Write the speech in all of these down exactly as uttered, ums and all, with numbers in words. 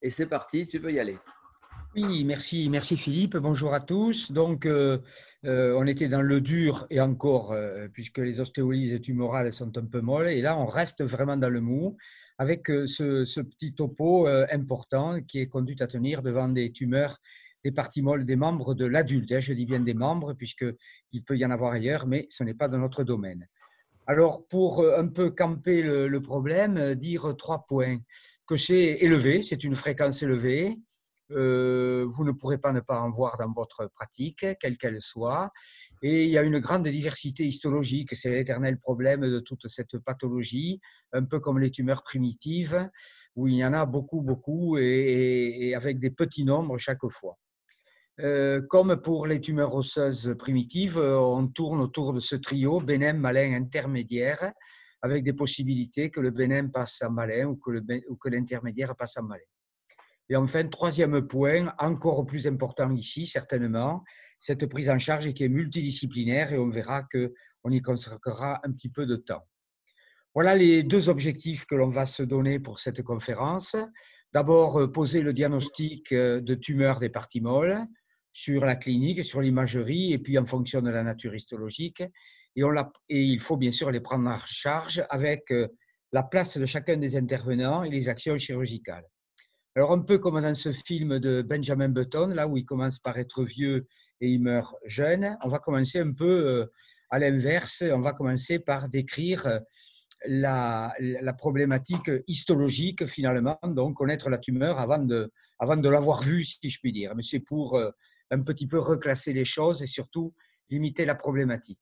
et c'est parti, tu peux y aller. Oui, merci, merci Philippe. Bonjour à tous. Donc, euh, euh, on était dans le dur et encore, euh, puisque les ostéolyses tumorales sont un peu molles. Et là, on reste vraiment dans le mou avec euh, ce, ce petit topo euh, important qui est conduit à tenir devant des tumeurs, des parties molles des membres de l'adulte. Hein. Je dis bien des membres, puisqu'il peut y en avoir ailleurs, mais ce n'est pas de notre domaine. Alors, pour euh, un peu camper le, le problème, euh, dire trois points. Que c'est élevé, c'est une fréquence élevée. Euh, vous ne pourrez pas ne pas en voir dans votre pratique, quelle qu'elle soit. Et il y a une grande diversité histologique, c'est l'éternel problème de toute cette pathologie, un peu comme les tumeurs primitives, où il y en a beaucoup, beaucoup, et, et avec des petits nombres chaque fois. Euh, comme pour les tumeurs osseuses primitives, on tourne autour de ce trio bénin, malin, intermédiaire, avec des possibilités que le bénin passe en malin ou que, le, ou que l'intermédiaire passe en malin. Et enfin, troisième point, encore plus important ici, certainement, cette prise en charge qui est multidisciplinaire et on verra qu'on y consacrera un petit peu de temps. Voilà les deux objectifs que l'on va se donner pour cette conférence. D'abord, poser le diagnostic de tumeur des parties molles sur la clinique, sur l'imagerie, et puis en fonction de la nature histologique. Et, on l'a, et il faut bien sûr les prendre en charge avec la place de chacun des intervenants et les actions chirurgicales. Alors, un peu comme dans ce film de Benjamin Button, là où il commence par être vieux et il meurt jeune, on va commencer un peu à l'inverse. On va commencer par décrire la, la problématique histologique, finalement, donc connaître la tumeur avant de, avant de l'avoir vue, si je puis dire. Mais c'est pour un petit peu reclasser les choses et surtout limiter la problématique.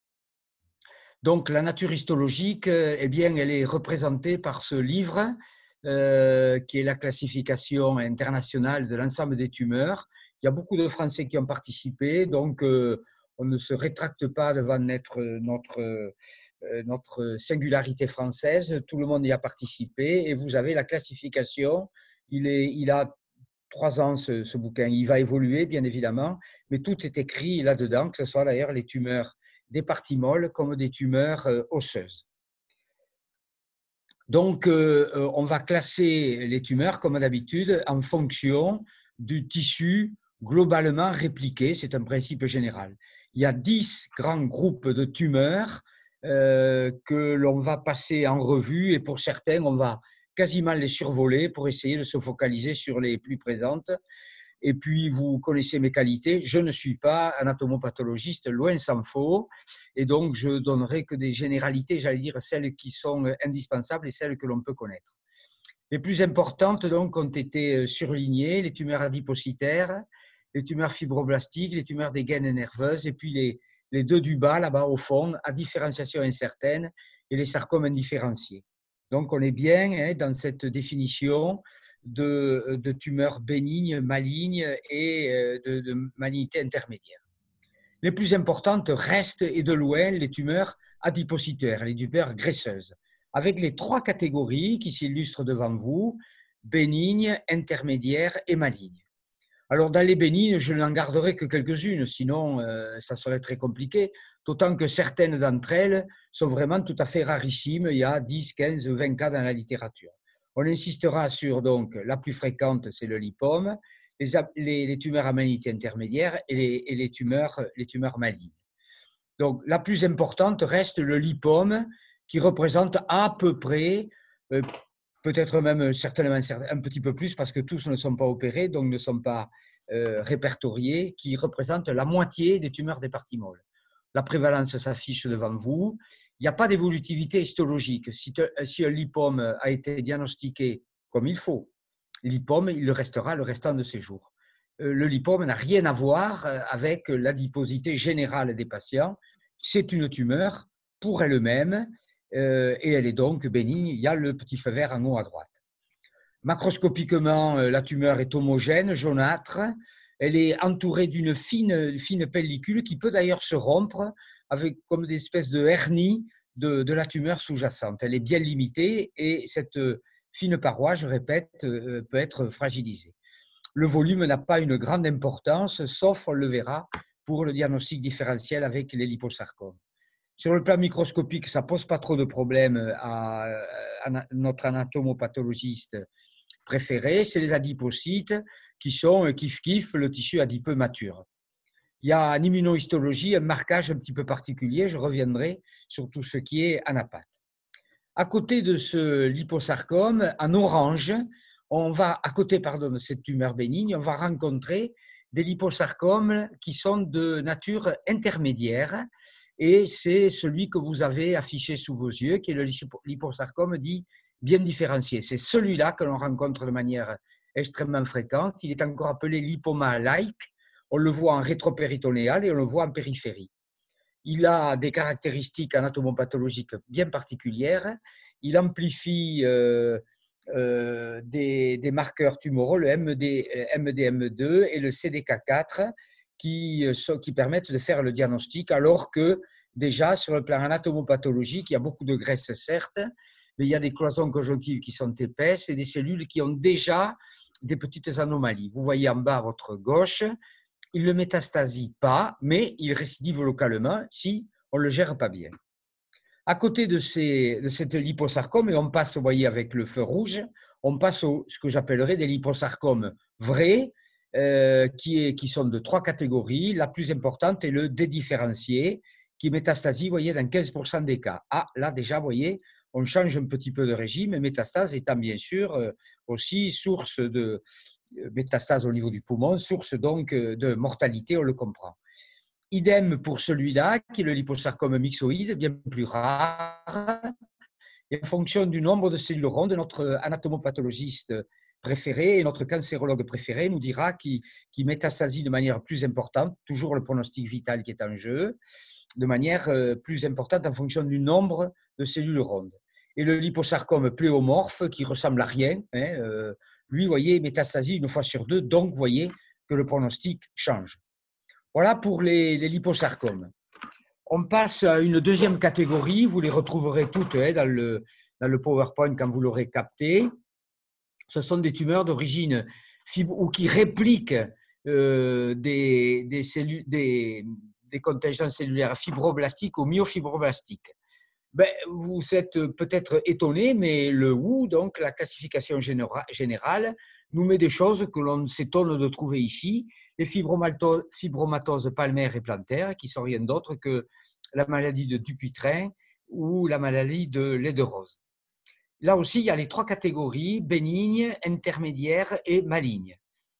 Donc, la nature histologique, eh bien, elle est représentée par ce livre euh, qui est la classification internationale de l'ensemble des tumeurs. Il y a beaucoup de Français qui ont participé, donc euh, on ne se rétracte pas devant notre, notre, euh, notre singularité française. Tout le monde y a participé et vous avez la classification. Il, est, il a trois ans, ce, ce bouquin. Il va évoluer, bien évidemment, mais tout est écrit là-dedans, que ce soit d'ailleurs les tumeurs des parties molles comme des tumeurs euh, osseuses. Donc, euh, on va classer les tumeurs, comme d'habitude, en fonction du tissu globalement répliqué. C'est un principe général. Il y a dix grands groupes de tumeurs euh, que l'on va passer en revue et pour certains, on va quasiment les survoler pour essayer de se focaliser sur les plus présentes. Et puis, vous connaissez mes qualités. Je ne suis pas anatomopathologiste, loin s'en faut. Et donc, je donnerai que des généralités, j'allais dire celles qui sont indispensables et celles que l'on peut connaître. Les plus importantes, donc, ont été surlignées, les tumeurs adipocytaires, les tumeurs fibroblastiques, les tumeurs des gaines nerveuses, et puis les, les deux du bas, là-bas au fond, à différenciation incertaine, et les sarcomes indifférenciés. Donc, on est bien hein, dans cette définition de, de tumeurs bénignes, malignes et de, de malignité intermédiaire. Les plus importantes restent, et de loin, les tumeurs adipocytaires, les tumeurs graisseuses, avec les trois catégories qui s'illustrent devant vous, bénignes, intermédiaires et malignes. Alors, dans les bénignes, je n'en garderai que quelques-unes, sinon euh, ça serait très compliqué, d'autant que certaines d'entre elles sont vraiment tout à fait rarissimes. Il y a dix, quinze, vingt cas dans la littérature. On insistera sur donc la plus fréquente, c'est le lipome, les, les, les tumeurs à malignité intermédiaire et les, et les tumeurs, les tumeurs malignes. Donc, la plus importante reste le lipome, qui représente à peu près, euh, peut-être même certainement un petit peu plus, parce que tous ne sont pas opérés, donc ne sont pas euh, répertoriés, qui représente la moitié des tumeurs des parties molles. La prévalence s'affiche devant vous. Il n'y a pas d'évolutivité histologique. Si, te, si un lipome a été diagnostiqué comme il faut, lipome, il le restera le restant de ses jours. Le lipome n'a rien à voir avec l'adiposité générale des patients. C'est une tumeur pour elle-même euh, et elle est donc bénigne. Il y a le petit feu vert en haut à droite. Macroscopiquement, la tumeur est homogène, jaunâtre. Elle est entourée d'une fine, fine pellicule qui peut d'ailleurs se rompre avec comme des espèces de hernies de, de la tumeur sous-jacente. Elle est bien limitée et cette fine paroi, je répète, peut être fragilisée. Le volume n'a pas une grande importance, sauf, on le verra, pour le diagnostic différentiel avec les liposarcomes. Sur le plan microscopique, ça ne pose pas trop de problèmes à, à notre anatomopathologiste préféré, c'est les adipocytes qui sont kiff-kiff le tissu adipeux mature. Il y a en immunohistologie un marquage un petit peu particulier, je reviendrai sur tout ce qui est anapathe. À côté de ce liposarcome, en orange, on va, à côté pardon, de cette tumeur bénigne, on va rencontrer des liposarcomes qui sont de nature intermédiaire, et c'est celui que vous avez affiché sous vos yeux, qui est le liposarcome dit bien différencié. C'est celui-là que l'on rencontre de manière extrêmement fréquente. Il est encore appelé lipoma-like. On le voit en rétropéritonéal et on le voit en périphérie. Il a des caractéristiques anatomopathologiques bien particulières. Il amplifie euh, euh, des, des marqueurs tumoraux, le M D M deux et le C D K quatre, qui, qui permettent de faire le diagnostic, alors que déjà, sur le plan anatomopathologique, il y a beaucoup de graisse, certes, mais il y a des cloisons conjonctives qui sont épaisses et des cellules qui ont déjà des petites anomalies. Vous voyez en bas à votre gauche, il ne métastasie pas, mais il récidive localement si on ne le gère pas bien. À côté de, ces, de cette liposarcome, et on passe, vous voyez, avec le feu rouge, on passe au ce que j'appellerais des liposarcomes vrais, euh, qui, est, qui sont de trois catégories. La plus importante est le dédifférencié, qui métastasie, vous voyez, dans quinze pour cent des cas. Ah, là déjà, vous voyez, on change un petit peu de régime, métastase étant bien sûr aussi source de métastase au niveau du poumon, source donc de mortalité, on le comprend. Idem pour celui-là, qui est le liposarcome myxoïde, bien plus rare. Et en fonction du nombre de cellules rondes, notre anatomopathologiste préféré et notre cancérologue préféré nous dira qui, qui métastasie de manière plus importante, toujours le pronostic vital qui est en jeu, de manière plus importante en fonction du nombre de cellules rondes. Et le liposarcome pléomorphe, qui ressemble à rien, hein, euh, lui, vous voyez, métastasie une fois sur deux, donc vous voyez que le pronostic change. Voilà pour les, les liposarcomes. On passe à une deuxième catégorie, vous les retrouverez toutes hein, dans, le, dans le PowerPoint quand vous l'aurez capté. Ce sont des tumeurs d'origine ou qui répliquent euh, des, des, cellules, des, des contingents cellulaires fibroblastiques ou myofibroblastiques. Ben, vous êtes peut-être étonné, mais le W H O, donc la classification générale, nous met des choses que l'on s'étonne de trouver ici. Les fibromatoses palmaires et plantaires, qui ne sont rien d'autre que la maladie de Dupuytren ou la maladie de lait de rose. Là aussi, il y a les trois catégories, bénignes, intermédiaires et malignes.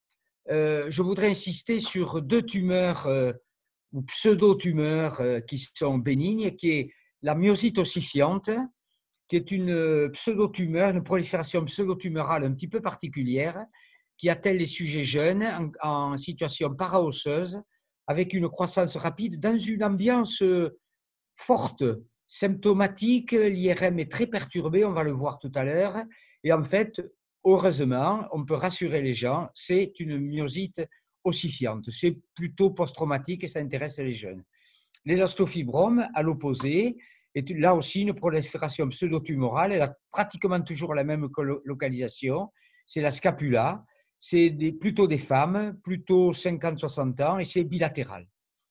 Euh, je voudrais insister sur deux tumeurs euh, ou pseudo-tumeurs euh, qui sont bénignes, qui est la myosite ossifiante, qui est une pseudotumeur, une prolifération pseudotumorale un petit peu particulière, qui attelle les sujets jeunes en, en situation paraosseuse, avec une croissance rapide dans une ambiance forte, symptomatique. L'I R M est très perturbé, on va le voir tout à l'heure. Et en fait, heureusement, on peut rassurer les gens, c'est une myosite ossifiante. C'est plutôt post-traumatique et ça intéresse les jeunes. L'élastophibrome, à l'opposé, est là aussi une prolifération pseudotumorale. Elle a pratiquement toujours la même localisation. C'est la scapula. C'est des, plutôt des femmes, plutôt cinquante à soixante ans, et c'est bilatéral.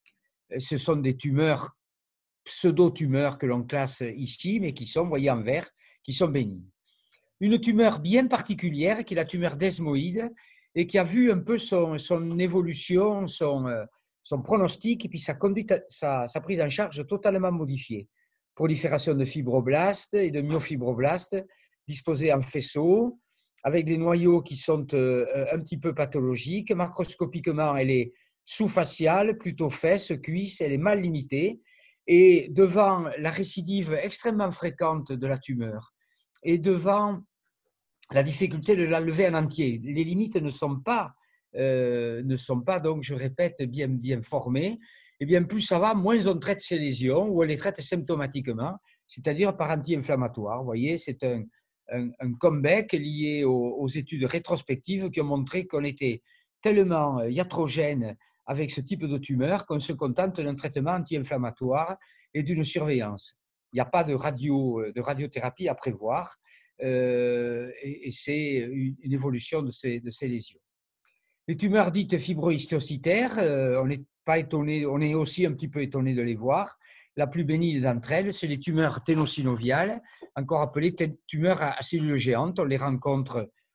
Ce sont des tumeurs, pseudo-tumeurs que l'on classe ici, mais qui sont, vous voyez en vert, qui sont bénignes. Une tumeur bien particulière, qui est la tumeur desmoïde, et qui a vu un peu son, son évolution, son, son pronostic, et puis sa, conduite, sa, sa prise en charge totalement modifiée. Prolifération de fibroblastes et de myofibroblastes disposés en faisceau, avec des noyaux qui sont euh, un petit peu pathologiques. Macroscopiquement, elle est sous-faciale, plutôt fesses, cuisses, elle est mal limitée. Et devant la récidive extrêmement fréquente de la tumeur et devant la difficulté de la lever en entier, les limites ne sont pas, euh, ne sont pas donc, je répète, bien, bien formées. Et bien plus ça va, moins on traite ces lésions, ou on les traite symptomatiquement, c'est-à-dire par anti-inflammatoire. Vous voyez, c'est un, un, un comeback lié aux, aux études rétrospectives qui ont montré qu'on était tellement iatrogène avec ce type de tumeur qu'on se contente d'un traitement anti-inflammatoire et d'une surveillance. Il n'y a pas de, radio, de radiothérapie à prévoir euh, et, et c'est une, une évolution de ces, de ces lésions. Les tumeurs dites fibrohistiocytaires, euh, on n'est pas étonné, on est aussi un petit peu étonné de les voir. La plus bénigne d'entre elles, c'est les tumeurs ténosynoviales, encore appelées tumeurs à cellules géantes. On les rencontre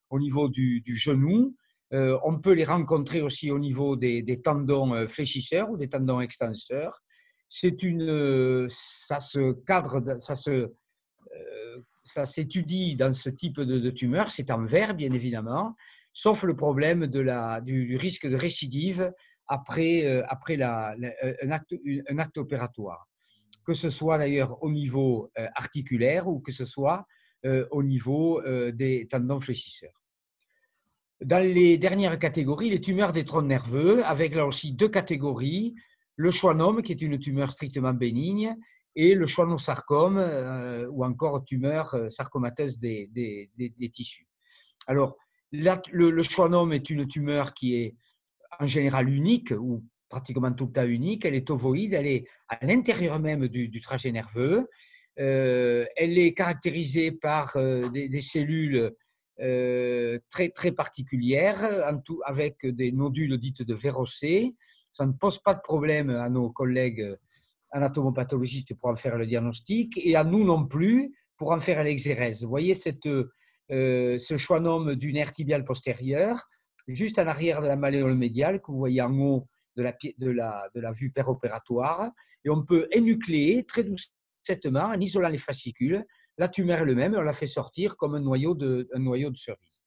au niveau du, du genou. Euh, on peut les rencontrer aussi au niveau des, des tendons fléchisseurs ou des tendons extenseurs. C'est une, ça se cadre, ça se, euh, ça s'étudie dans ce type de, de tumeur. C'est en vert, bien évidemment, sauf le problème de la, du, du risque de récidive après, euh, après la, la, un, acte, un acte opératoire, que ce soit d'ailleurs au niveau euh, articulaire ou que ce soit euh, au niveau euh, des tendons fléchisseurs. Dans les dernières catégories, les tumeurs des troncs nerveux, avec là aussi deux catégories, le schwannome, qui est une tumeur strictement bénigne, et le schwannosarcome, euh, ou encore tumeur sarcomateuse des, des, des, des tissus. Alors, la, le, le schwannome est une tumeur qui est en général unique, ou pratiquement tout le temps unique. Elle est ovoïde, elle est à l'intérieur même du, du trajet nerveux. Euh, elle est caractérisée par euh, des, des cellules euh, très, très particulières, en tout, avec des nodules dites de vérocées. Ça ne pose pas de problème à nos collègues anatomopathologistes pour en faire le diagnostic, et à nous non plus pour en faire l'exérèse. Vous voyez cette, euh, ce schwannome du nerf tibial postérieur, juste en arrière de la malléole médiale, que vous voyez en haut de la, de la, de la vue péropératoire, et on peut énucléer très doucement, en isolant les fascicules, la tumeur elle-même, on la fait sortir comme un noyau de, un noyau de cerise.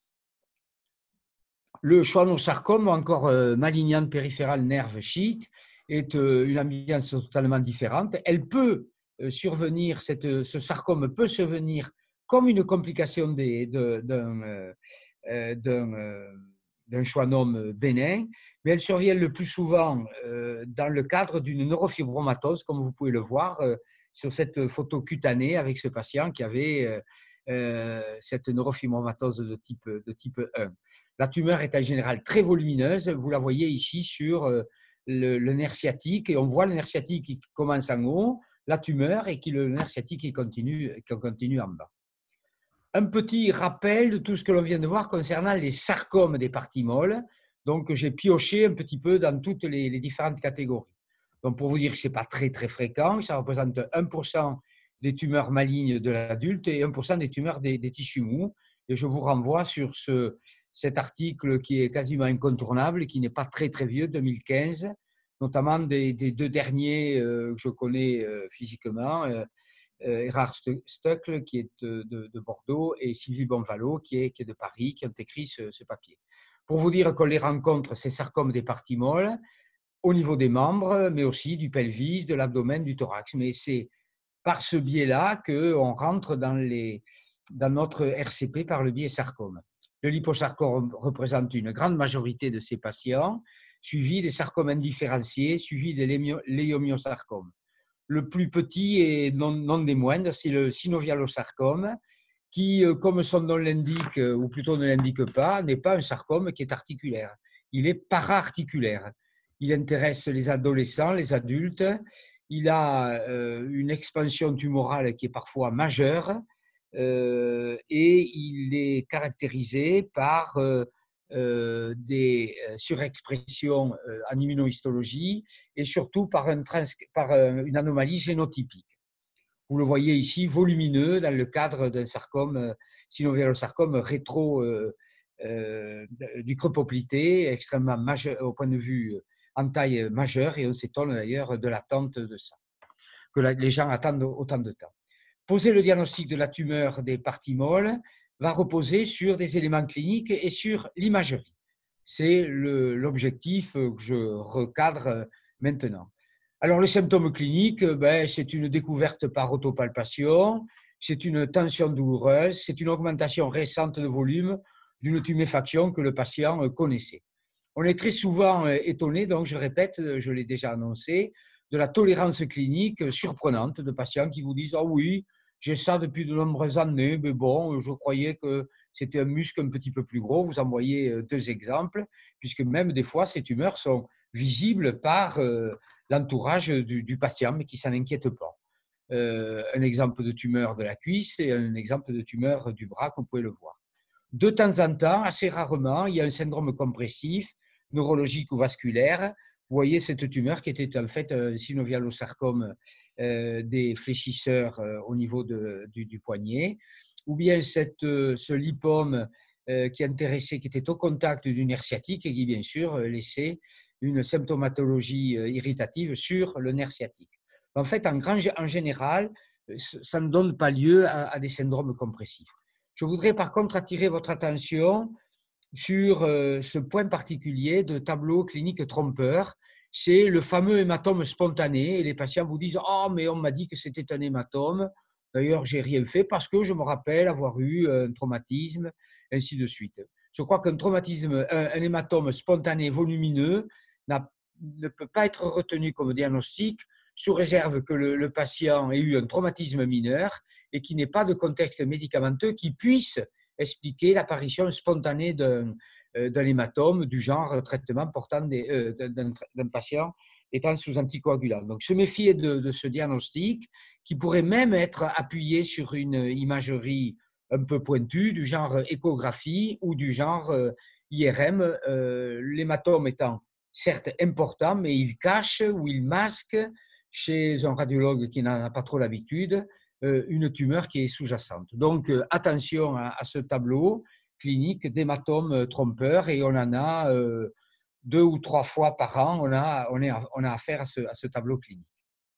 Le schwannosarcome, encore euh, malignante périphérale nerve sheath, est euh, une ambiance totalement différente. Elle peut euh, survenir, cette, ce sarcome peut survenir comme une complication d'un euh, euh, d'un schwannome bénin, mais elle survient le plus souvent euh, dans le cadre d'une neurofibromatose, comme vous pouvez le voir euh, sur cette photo cutanée avec ce patient qui avait euh, euh, cette neurofibromatose de type, de type un. La tumeur est en général très volumineuse, vous la voyez ici sur euh, le, le nerf sciatique, et on voit le nerf sciatique qui commence en haut, la tumeur, et qui, le nerf sciatique qui continue, qui continue en bas. Un petit rappel de tout ce que l'on vient de voir concernant les sarcomes des parties molles. Donc, j'ai pioché un petit peu dans toutes les, les différentes catégories. Donc, pour vous dire que ce n'est pas très, très fréquent, ça représente un pour cent des tumeurs malignes de l'adulte et un pour cent des tumeurs des, des tissus mous. Et je vous renvoie sur ce, cet article qui est quasiment incontournable et qui n'est pas très, très vieux, deux mille quinze, notamment des, des deux derniers euh, que je connais euh, physiquement, euh, Erhard Stöckl, qui est de, de, de Bordeaux, et Sylvie Bonvalot, qui est, qui est de Paris, qui ont écrit ce, ce papier. Pour vous dire qu'on les rencontre, ces sarcomes des parties molles, au niveau des membres, mais aussi du pelvis, de l'abdomen, du thorax. Mais c'est par ce biais-là qu'on rentre dans, les, dans notre R C P par le biais sarcome. Le liposarcome représente une grande majorité de ces patients, suivi des sarcomes indifférenciés, suivi des léomyosarcomes. Le plus petit et non, non des moindres, c'est le synovialosarcome, qui, comme son nom l'indique, ou plutôt ne l'indique pas, n'est pas un sarcome qui est articulaire. Il est para-articulaire. Il intéresse les adolescents, les adultes. Il a euh, une expansion tumorale qui est parfois majeure euh, et il est caractérisé par euh, euh, des surexpressions euh, en immunohistologie et surtout par, un trans, par euh, une anomalie génotypique. Vous le voyez ici, volumineux dans le cadre d'un sarcome, euh, synovialosarcome rétro euh, euh, du creux poplité, extrêmement majeur au point de vue en taille majeure, et on s'étonne d'ailleurs de l'attente de ça, que la, les gens attendent autant de temps. Poser le diagnostic de la tumeur des parties molles va reposer sur des éléments cliniques et sur l'imagerie. C'est l'objectif que je recadre maintenant. Alors, les symptômes cliniques, ben, c'est une découverte par autopalpation, c'est une tension douloureuse, c'est une augmentation récente de volume d'une tuméfaction que le patient connaissait. On est très souvent étonné, donc je répète, je l'ai déjà annoncé, de la tolérance clinique surprenante de patients qui vous disent « Ah oui, j'ai ça depuis de nombreuses années, mais bon, je croyais que c'était un muscle un petit peu plus gros. » Vous en voyez deux exemples, puisque même des fois, ces tumeurs sont visibles par euh, l'entourage du, du patient, mais qui ne s'en inquiète pas. Euh, un exemple de tumeur de la cuisse et un exemple de tumeur du bras, comme vous pouvez le voir. De temps en temps, assez rarement, il y a un syndrome compressif, neurologique ou vasculaire. Vous voyez cette tumeur qui était en fait un synovialosarcome euh, des fléchisseurs euh, au niveau de, du, du poignet, ou bien cette, euh, ce lipome euh, qui intéressait, qui était au contact d'une nerf sciatique et qui, bien sûr, laissait une symptomatologie irritative sur le nerf sciatique. En fait, en, grand, en général, ça ne donne pas lieu à, à des syndromes compressifs. Je voudrais par contre attirer votre attention sur euh, ce point particulier de tableau clinique trompeur. C'est le fameux hématome spontané et les patients vous disent « Oh, mais on m'a dit que c'était un hématome. D'ailleurs, j'ai rien fait parce que je me rappelle avoir eu un traumatisme, ainsi de suite. » Je crois qu'un traumatisme, un, un hématome spontané volumineux ne peut pas être retenu comme diagnostic sous réserve que le, le patient ait eu un traumatisme mineur et qu'il n'ait pas de contexte médicamenteux qui puisse expliquer l'apparition spontanée d'un d'un hématome du genre traitement portant des, euh, d'un patient étant sous anticoagulant. Donc, se méfier de, de ce diagnostic qui pourrait même être appuyé sur une imagerie un peu pointue du genre échographie ou du genre euh, I R M, euh, l'hématome étant certes important, mais il cache ou il masque chez un radiologue qui n'en a pas trop l'habitude une tumeur qui est sous-jacente. Donc, attention à, à ce tableau clinique d'hématome trompeur et on en a euh, deux ou trois fois par an, on a, on est, on a affaire à ce, à ce tableau clinique.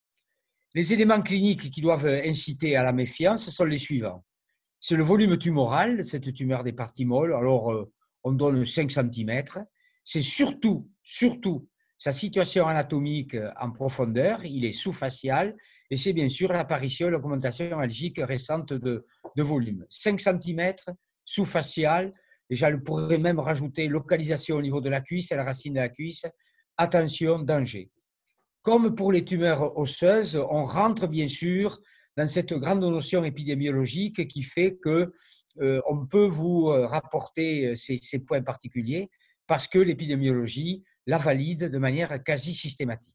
Les éléments cliniques qui doivent inciter à la méfiance sont les suivants. C'est le volume tumoral, cette tumeur des parties molles, alors euh, on donne cinq centimètres. C'est surtout, surtout sa situation anatomique en profondeur, il est sous-facial, et c'est bien sûr l'apparition et l'augmentation algique récente de, de volume. cinq centimètres, sous-facial, et je pourrais même rajouter localisation au niveau de la cuisse, à la racine de la cuisse, attention, danger. Comme pour les tumeurs osseuses, on rentre bien sûr dans cette grande notion épidémiologique qui fait que euh, on peut vous rapporter ces, ces points particuliers parce que l'épidémiologie la valide de manière quasi systématique.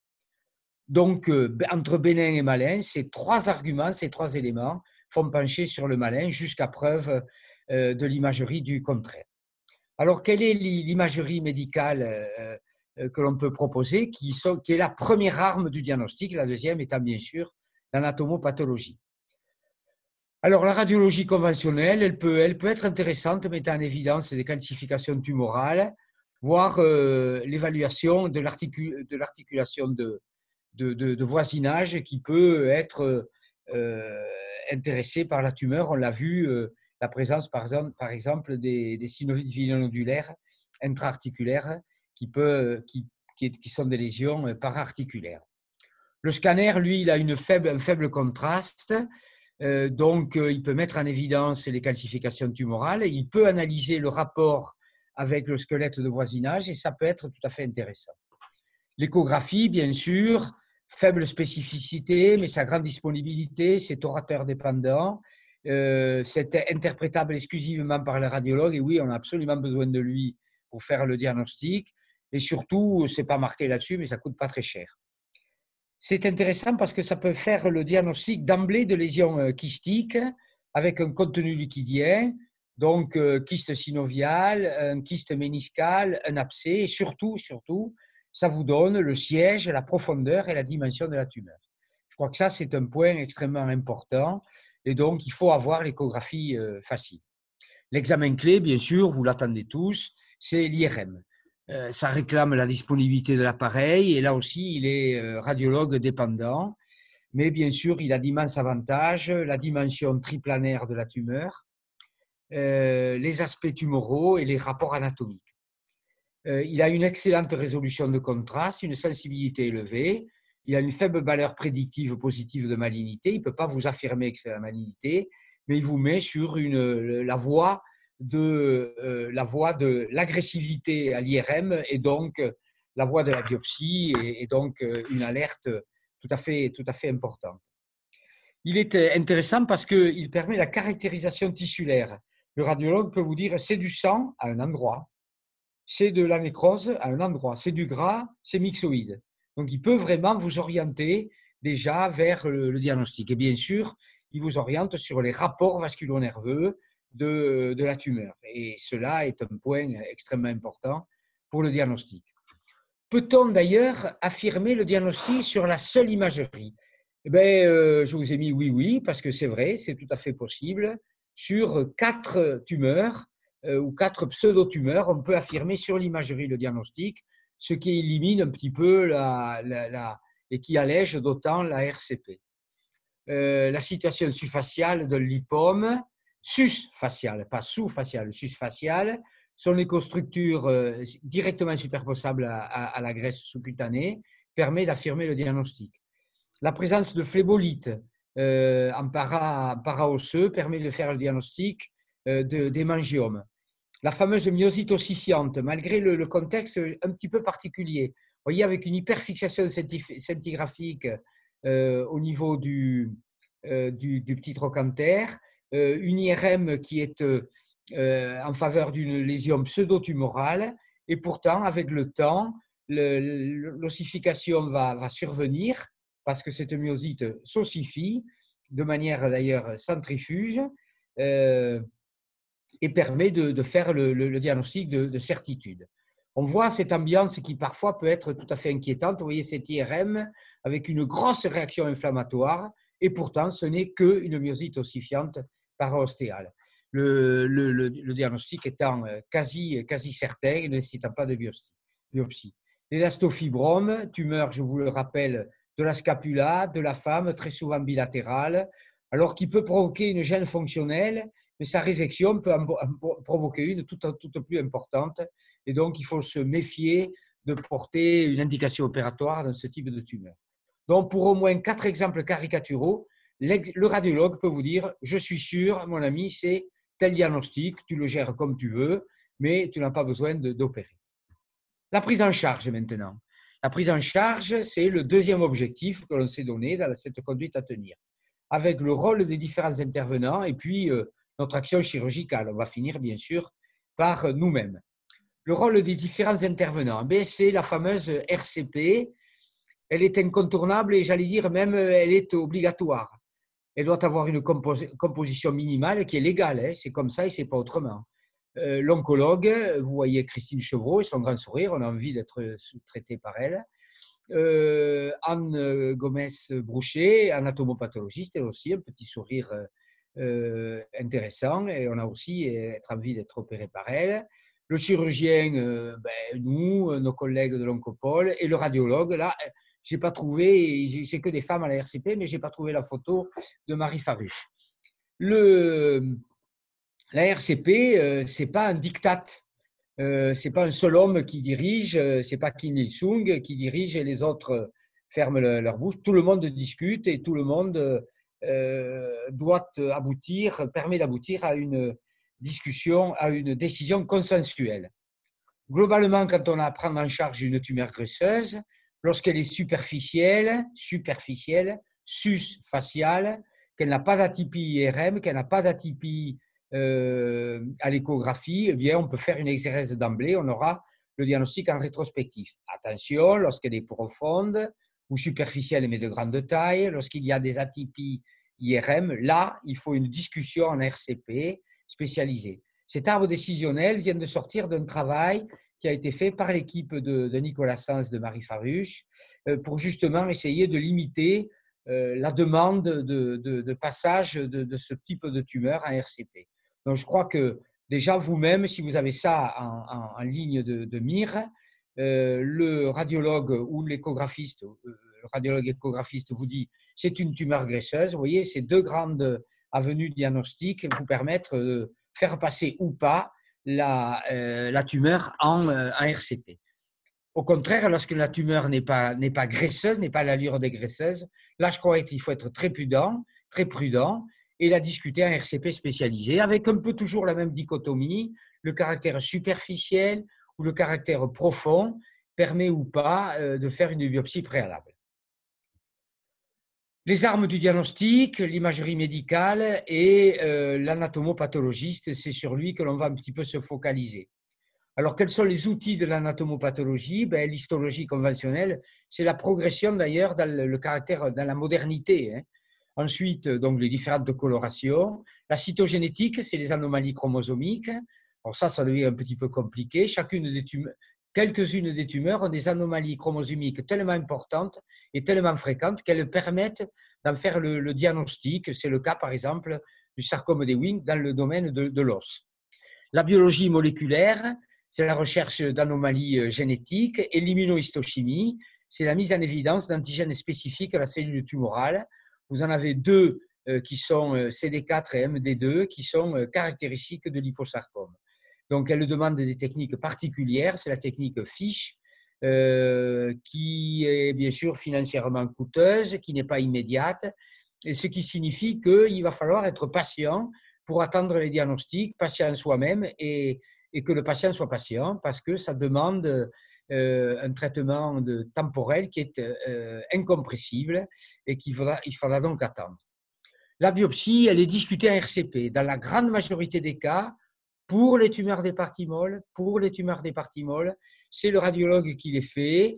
Donc, euh, entre bénin et malin, ces trois arguments, ces trois éléments font pencher sur le malin jusqu'à preuve euh, de l'imagerie du contraire. Alors, quelle est l'imagerie médicale euh, que l'on peut proposer, qui, sont, qui est la première arme du diagnostic, la deuxième étant bien sûr l'anatomopathologie. Alors, la radiologie conventionnelle, elle peut, elle peut être intéressante, mettant en évidence des calcifications tumorales, voire euh, l'évaluation de l'articulation de, de, de, de voisinage qui peut être euh, intéressée par la tumeur. On l'a vu, euh, la présence par exemple, par exemple des, des synovites vinodulaires intra-articulaires qui, peut, qui, qui, qui sont des lésions para-articulaires. Le scanner, lui, il a une faible, un faible contraste, euh, donc euh, il peut mettre en évidence les calcifications tumorales, il peut analyser le rapport avec le squelette de voisinage et ça peut être tout à fait intéressant. L'échographie, bien sûr, faible spécificité, mais sa grande disponibilité, c'est orateur dépendant, euh, c'est interprétable exclusivement par le radiologue et oui, on a absolument besoin de lui pour faire le diagnostic et surtout, c'est pas marqué là-dessus, mais ça coûte pas très cher. C'est intéressant parce que ça peut faire le diagnostic d'emblée de lésions kystiques avec un contenu liquidien, donc kyste synovial, un kyste méniscal, un abcès et surtout, surtout, ça vous donne le siège, la profondeur et la dimension de la tumeur. Je crois que ça, c'est un point extrêmement important et donc il faut avoir l'échographie facile. L'examen clé, bien sûr, vous l'attendez tous, c'est l'I R M. Euh, ça réclame la disponibilité de l'appareil et là aussi, il est euh, radiologue dépendant. Mais bien sûr, il a d'immenses avantages, la dimension triplanaire de la tumeur, euh, les aspects tumoraux et les rapports anatomiques. Euh, il a une excellente résolution de contraste, une sensibilité élevée, il a une faible valeur prédictive positive de malignité, il ne peut pas vous affirmer que c'est la malignité, mais il vous met sur une, la voie de euh, la voie de l'agressivité à l'I R M et donc la voie de la biopsie et, et donc une alerte tout à fait, tout à fait importante. Il est intéressant parce qu'il permet la caractérisation tissulaire. Le radiologue peut vous dire c'est du sang à un endroit, c'est de la nécrose à un endroit, c'est du gras, c'est myxoïde. Donc, il peut vraiment vous orienter déjà vers le, le diagnostic. Et bien sûr, il vous oriente sur les rapports vasculo-nerveux de, de la tumeur. Et cela est un point extrêmement important pour le diagnostic. Peut-on d'ailleurs affirmer le diagnostic sur la seule imagerie? Eh bien, euh, je vous ai mis oui, oui, parce que c'est vrai, c'est tout à fait possible. Sur quatre tumeurs, euh, ou quatre pseudo-tumeurs, on peut affirmer sur l'imagerie le diagnostic, ce qui élimine un petit peu la, la, la, et qui allège d'autant la R C P. Euh, la situation sous-faciale de lipome, sus-faciale, pas sous-faciale, sus-faciale, sont les co-structures euh, directement superposables à, à, à la graisse sous-cutanée, permet d'affirmer le diagnostic. La présence de phlébolites euh, en para, para-osseux permet de faire le diagnostic euh, d'hémangiomes. La fameuse myosite ossifiante, malgré le, le contexte un petit peu particulier, vous voyez, avec une hyperfixation scintigraphique euh, au niveau du, euh, du, du petit trochanter, euh, une I R M qui est euh, en faveur d'une lésion pseudo-tumorale, et pourtant, avec le temps, l'ossification va, va survenir parce que cette myosite s'ossifie de manière d'ailleurs centrifuge euh, et permet de, de faire le, le, le diagnostic de, de certitude. On voit cette ambiance qui parfois peut être tout à fait inquiétante. Vous voyez cette I R M avec une grosse réaction inflammatoire et pourtant ce n'est qu'une myosite ossifiante para-ostéale. Le, le, le, le diagnostic étant quasi, quasi certain et ne nécessitant pas de biopsie. L'élastofibrome, tumeur, je vous le rappelle, de la scapula, de la femme, très souvent bilatérale, alors qui peut provoquer une gêne fonctionnelle, mais sa résection peut en provoquer une toute, toute plus importante. Et donc, il faut se méfier de porter une indication opératoire dans ce type de tumeur. Donc, pour au moins quatre exemples caricaturaux, le radiologue peut vous dire « Je suis sûr, mon ami, c'est tel diagnostic, tu le gères comme tu veux, mais tu n'as pas besoin d'opérer. » La prise en charge maintenant. La prise en charge, c'est le deuxième objectif que l'on s'est donné dans cette conduite à tenir, avec le rôle des différents intervenants et puis euh, notre action chirurgicale. On va finir bien sûr par nous-mêmes. Le rôle des différents intervenants, c'est la fameuse R C P. Elle est incontournable et j'allais dire même elle est obligatoire. Elle doit avoir une compos composition minimale qui est légale. Hein, c'est comme ça et c'est pas autrement. Euh, L'oncologue, vous voyez Christine Chevreau et son grand sourire, on a envie d'être sous-traité par elle. Euh, Anne Gomez-Brouchet, anatomopathologiste, elle aussi un petit sourire euh, intéressant et on a aussi être envie d'être opéré par elle. Le chirurgien, euh, ben, nous, nos collègues de l'oncopole et le radiologue, là, j'ai pas trouvé, j'ai que des femmes à la R C P, mais j'ai pas trouvé la photo de Marie Faruche. Le, la R C P, euh, c'est pas un diktat. Euh, c'est pas un seul homme qui dirige, euh, c'est pas Kim Il-sung qui dirige et les autres euh, ferment le, leur bouche. Tout le monde discute et tout le monde euh, doit aboutir, permet d'aboutir à une discussion, à une décision consensuelle. Globalement, quand on a à prendre en charge une tumeur graisseuse, lorsqu'elle est superficielle, superficielle, sus-faciale, qu'elle n'a pas d'atypie I R M, qu'elle n'a pas d'atypie Euh, à l'échographie, eh bien, on peut faire une exégèse d'emblée, on aura le diagnostic en rétrospectif. Attention, lorsqu'elle est profonde ou superficielle mais de grande taille, lorsqu'il y a des atypies I R M, là, il faut une discussion en R C P spécialisée. Cet arbre décisionnel vient de sortir d'un travail qui a été fait par l'équipe de, de Nicolas Sens de Marie Faruche euh, pour justement essayer de limiter euh, la demande de, de, de passage de, de ce type de tumeur en R C P. Donc, je crois que déjà vous-même, si vous avez ça en, en, en ligne de, de mire, euh, le radiologue ou l'échographiste, euh, le radiologue échographiste vous dit c'est une tumeur graisseuse. Vous voyez, ces deux grandes avenues diagnostiques vous permettent de faire passer ou pas la, euh, la tumeur en, euh, en R C P. Au contraire, lorsque la tumeur n'est pas, n'est pas graisseuse, n'est pas l'allure des graisseuses, là, je crois qu'il faut être très prudent, très prudent, et la discuter en R C P spécialisé, avec un peu toujours la même dichotomie, le caractère superficiel ou le caractère profond permet ou pas de faire une biopsie préalable. Les armes du diagnostic, l'imagerie médicale et euh, l'anatomopathologiste, c'est sur lui que l'on va un petit peu se focaliser. Alors, quels sont les outils de l'anatomopathologie? Ben, l'histologie conventionnelle, c'est la progression d'ailleurs dans le caractère, dans la modernité. Hein. Ensuite, donc, les différentes colorations. La cytogénétique, c'est les anomalies chromosomiques. Alors ça, ça devient un petit peu compliqué. Chacune des tumeurs, quelques-unes des tumeurs ont des anomalies chromosomiques tellement importantes et tellement fréquentes qu'elles permettent d'en faire le, le diagnostic. C'est le cas, par exemple, du sarcome d'Ewing dans le domaine de, de l'os. La biologie moléculaire, c'est la recherche d'anomalies génétiques, et l'immunohistochimie, c'est la mise en évidence d'antigènes spécifiques à la cellule tumorale. Vous en avez deux qui sont C D quatre et M D deux, qui sont caractéristiques de l'hyposarcome. Donc, elle demande des techniques particulières, c'est la technique FISH, euh, qui est bien sûr financièrement coûteuse, qui n'est pas immédiate, et ce qui signifie qu'il va falloir être patient pour attendre les diagnostics, patient soi-même, et, et que le patient soit patient, parce que ça demande euh, un traitement de, temporel qui est euh, incompressible et qu'il faudra, il faudra donc attendre. La biopsie, elle est discutée en R C P. Dans la grande majorité des cas, pour les tumeurs des parties molles, pour les tumeurs des parties molles, c'est le radiologue qui les fait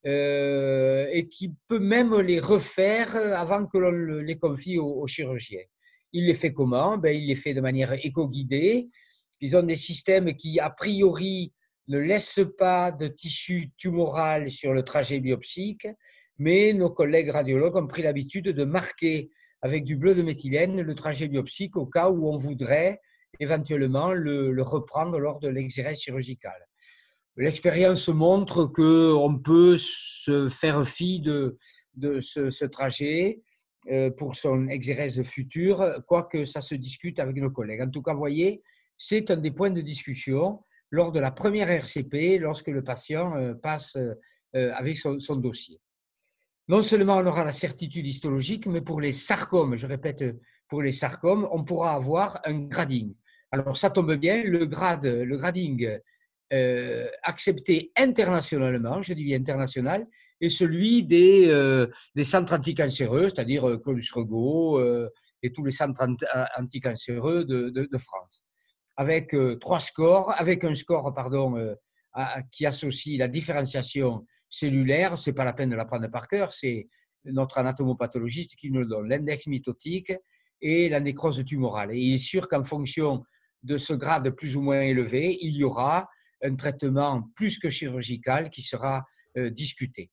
euh, et qui peut même les refaire avant que l'on les confie au, au chirurgien. Il les fait comment? Ben, il les fait de manière éco-guidée. Ils ont des systèmes qui, a priori, ne laissent pas de tissu tumoral sur le trajet biopsique, mais nos collègues radiologues ont pris l'habitude de marquer avec du bleu de méthylène le trajet biopsique au cas où on voudrait éventuellement le, le reprendre lors de l'exérèse chirurgicale. L'expérience montre qu'on peut se faire fi de, de ce, ce trajet pour son exérèse future, quoique ça se discute avec nos collègues. En tout cas, vous voyez, c'est un des points de discussion lors de la première R C P, lorsque le patient passe avec son, son dossier. Non seulement on aura la certitude histologique, mais pour les sarcomes, je répète, pour les sarcomes, on pourra avoir un grading. Alors ça tombe bien, le grade, le grading euh, accepté internationalement, je dis bien international, est celui des, euh, des centres anticancéreux, c'est-à-dire euh, Claudius Regaud euh, et tous les centres anticancéreux de, de, de France. Avec euh, trois scores, avec un score pardon, euh, à, qui associe la différenciation cellulaire, ce n'est pas la peine de l'apprendre par cœur, c'est notre anatomopathologiste qui nous le donne, l'index mitotique et la nécrose tumorale. Et il est sûr qu'en fonction de ce grade plus ou moins élevé, il y aura un traitement plus que chirurgical qui sera euh, discuté.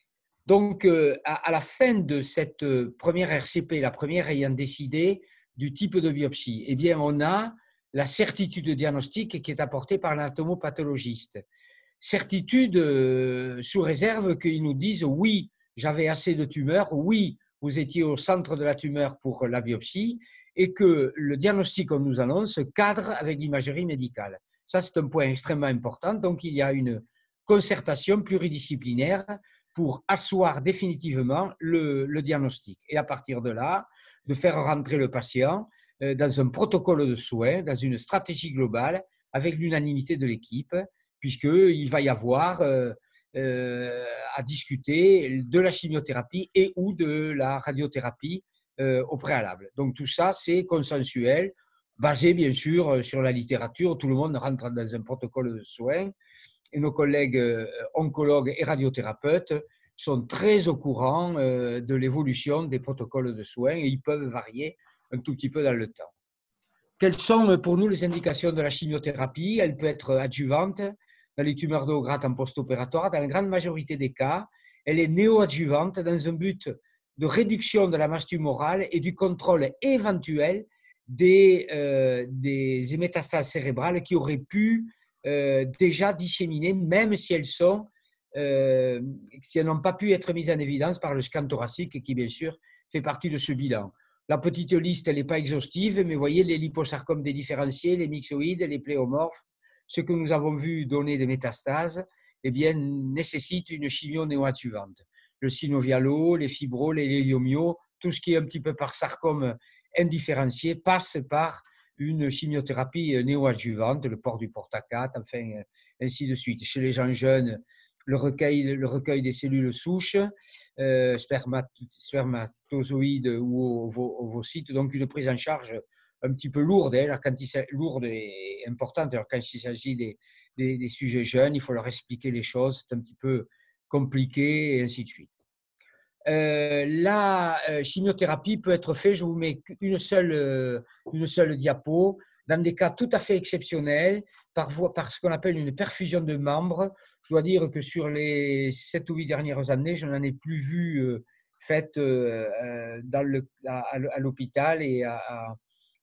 Donc, euh, à, à la fin de cette première R C P, la première ayant décidé du type de biopsie, eh bien, on a la certitude diagnostique qui est apportée par l'anatomopathologiste. Certitude euh, sous réserve qu'ils nous disent oui, j'avais assez de tumeurs, oui, vous étiez au centre de la tumeur pour la biopsie, et que le diagnostic qu'on nous annonce cadre avec l'imagerie médicale. Ça, c'est un point extrêmement important. Donc, il y a une concertation pluridisciplinaire pour asseoir définitivement le, le diagnostic. Et à partir de là, de faire rentrer le patient dans un protocole de soins, dans une stratégie globale, avec l'unanimité de l'équipe, puisqu'il va y avoir euh, euh, à discuter de la chimiothérapie et ou de la radiothérapie euh, au préalable. Donc tout ça, c'est consensuel, basé bien sûr sur la littérature. Tout le monde rentre dans un protocole de soins et nos collègues oncologues et radiothérapeutes sont très au courant euh, de l'évolution des protocoles de soins et ils peuvent varier un tout petit peu dans le temps. Quelles sont pour nous les indications de la chimiothérapie? Elle peut être adjuvante dans les tumeurs de haut grade en post-opératoire. Dans la grande majorité des cas, elle est néoadjuvante dans un but de réduction de la masse tumorale et du contrôle éventuel des, euh, des métastases cérébrales qui auraient pu euh, déjà disséminer, même si elles sont, euh, si elles n'ont pas pu être mises en évidence par le scan thoracique qui, bien sûr, fait partie de ce bilan. La petite liste, elle n'est pas exhaustive, mais vous voyez les liposarcomes dédifférenciés, les myxoïdes, les pléomorphes, ce que nous avons vu donner des métastases, eh bien, nécessite une chimio néoadjuvante. Le synovialo, les fibros, les léliomyos, tout ce qui est un petit peu par sarcome indifférencié passe par une chimiothérapie néoadjuvante, le port du portacat, enfin, ainsi de suite. Chez les gens jeunes, le recueil, le recueil des cellules souches, euh, spermat, spermatozoïdes ou ovocytes, donc une prise en charge un petit peu lourde, hein, alors quand il, lourde et importante. Alors quand il s'agit des, des, des sujets jeunes, il faut leur expliquer les choses, c'est un petit peu compliqué et ainsi de suite. Euh, la euh, chimiothérapie peut être faite, je vous mets une seule, euh, une seule diapo, dans des cas tout à fait exceptionnels, par, par ce qu'on appelle une perfusion de membres. Je dois dire que sur les sept ou huit dernières années, je n'en ai plus vu euh, faite euh, dans le, à, à l'hôpital et à, à,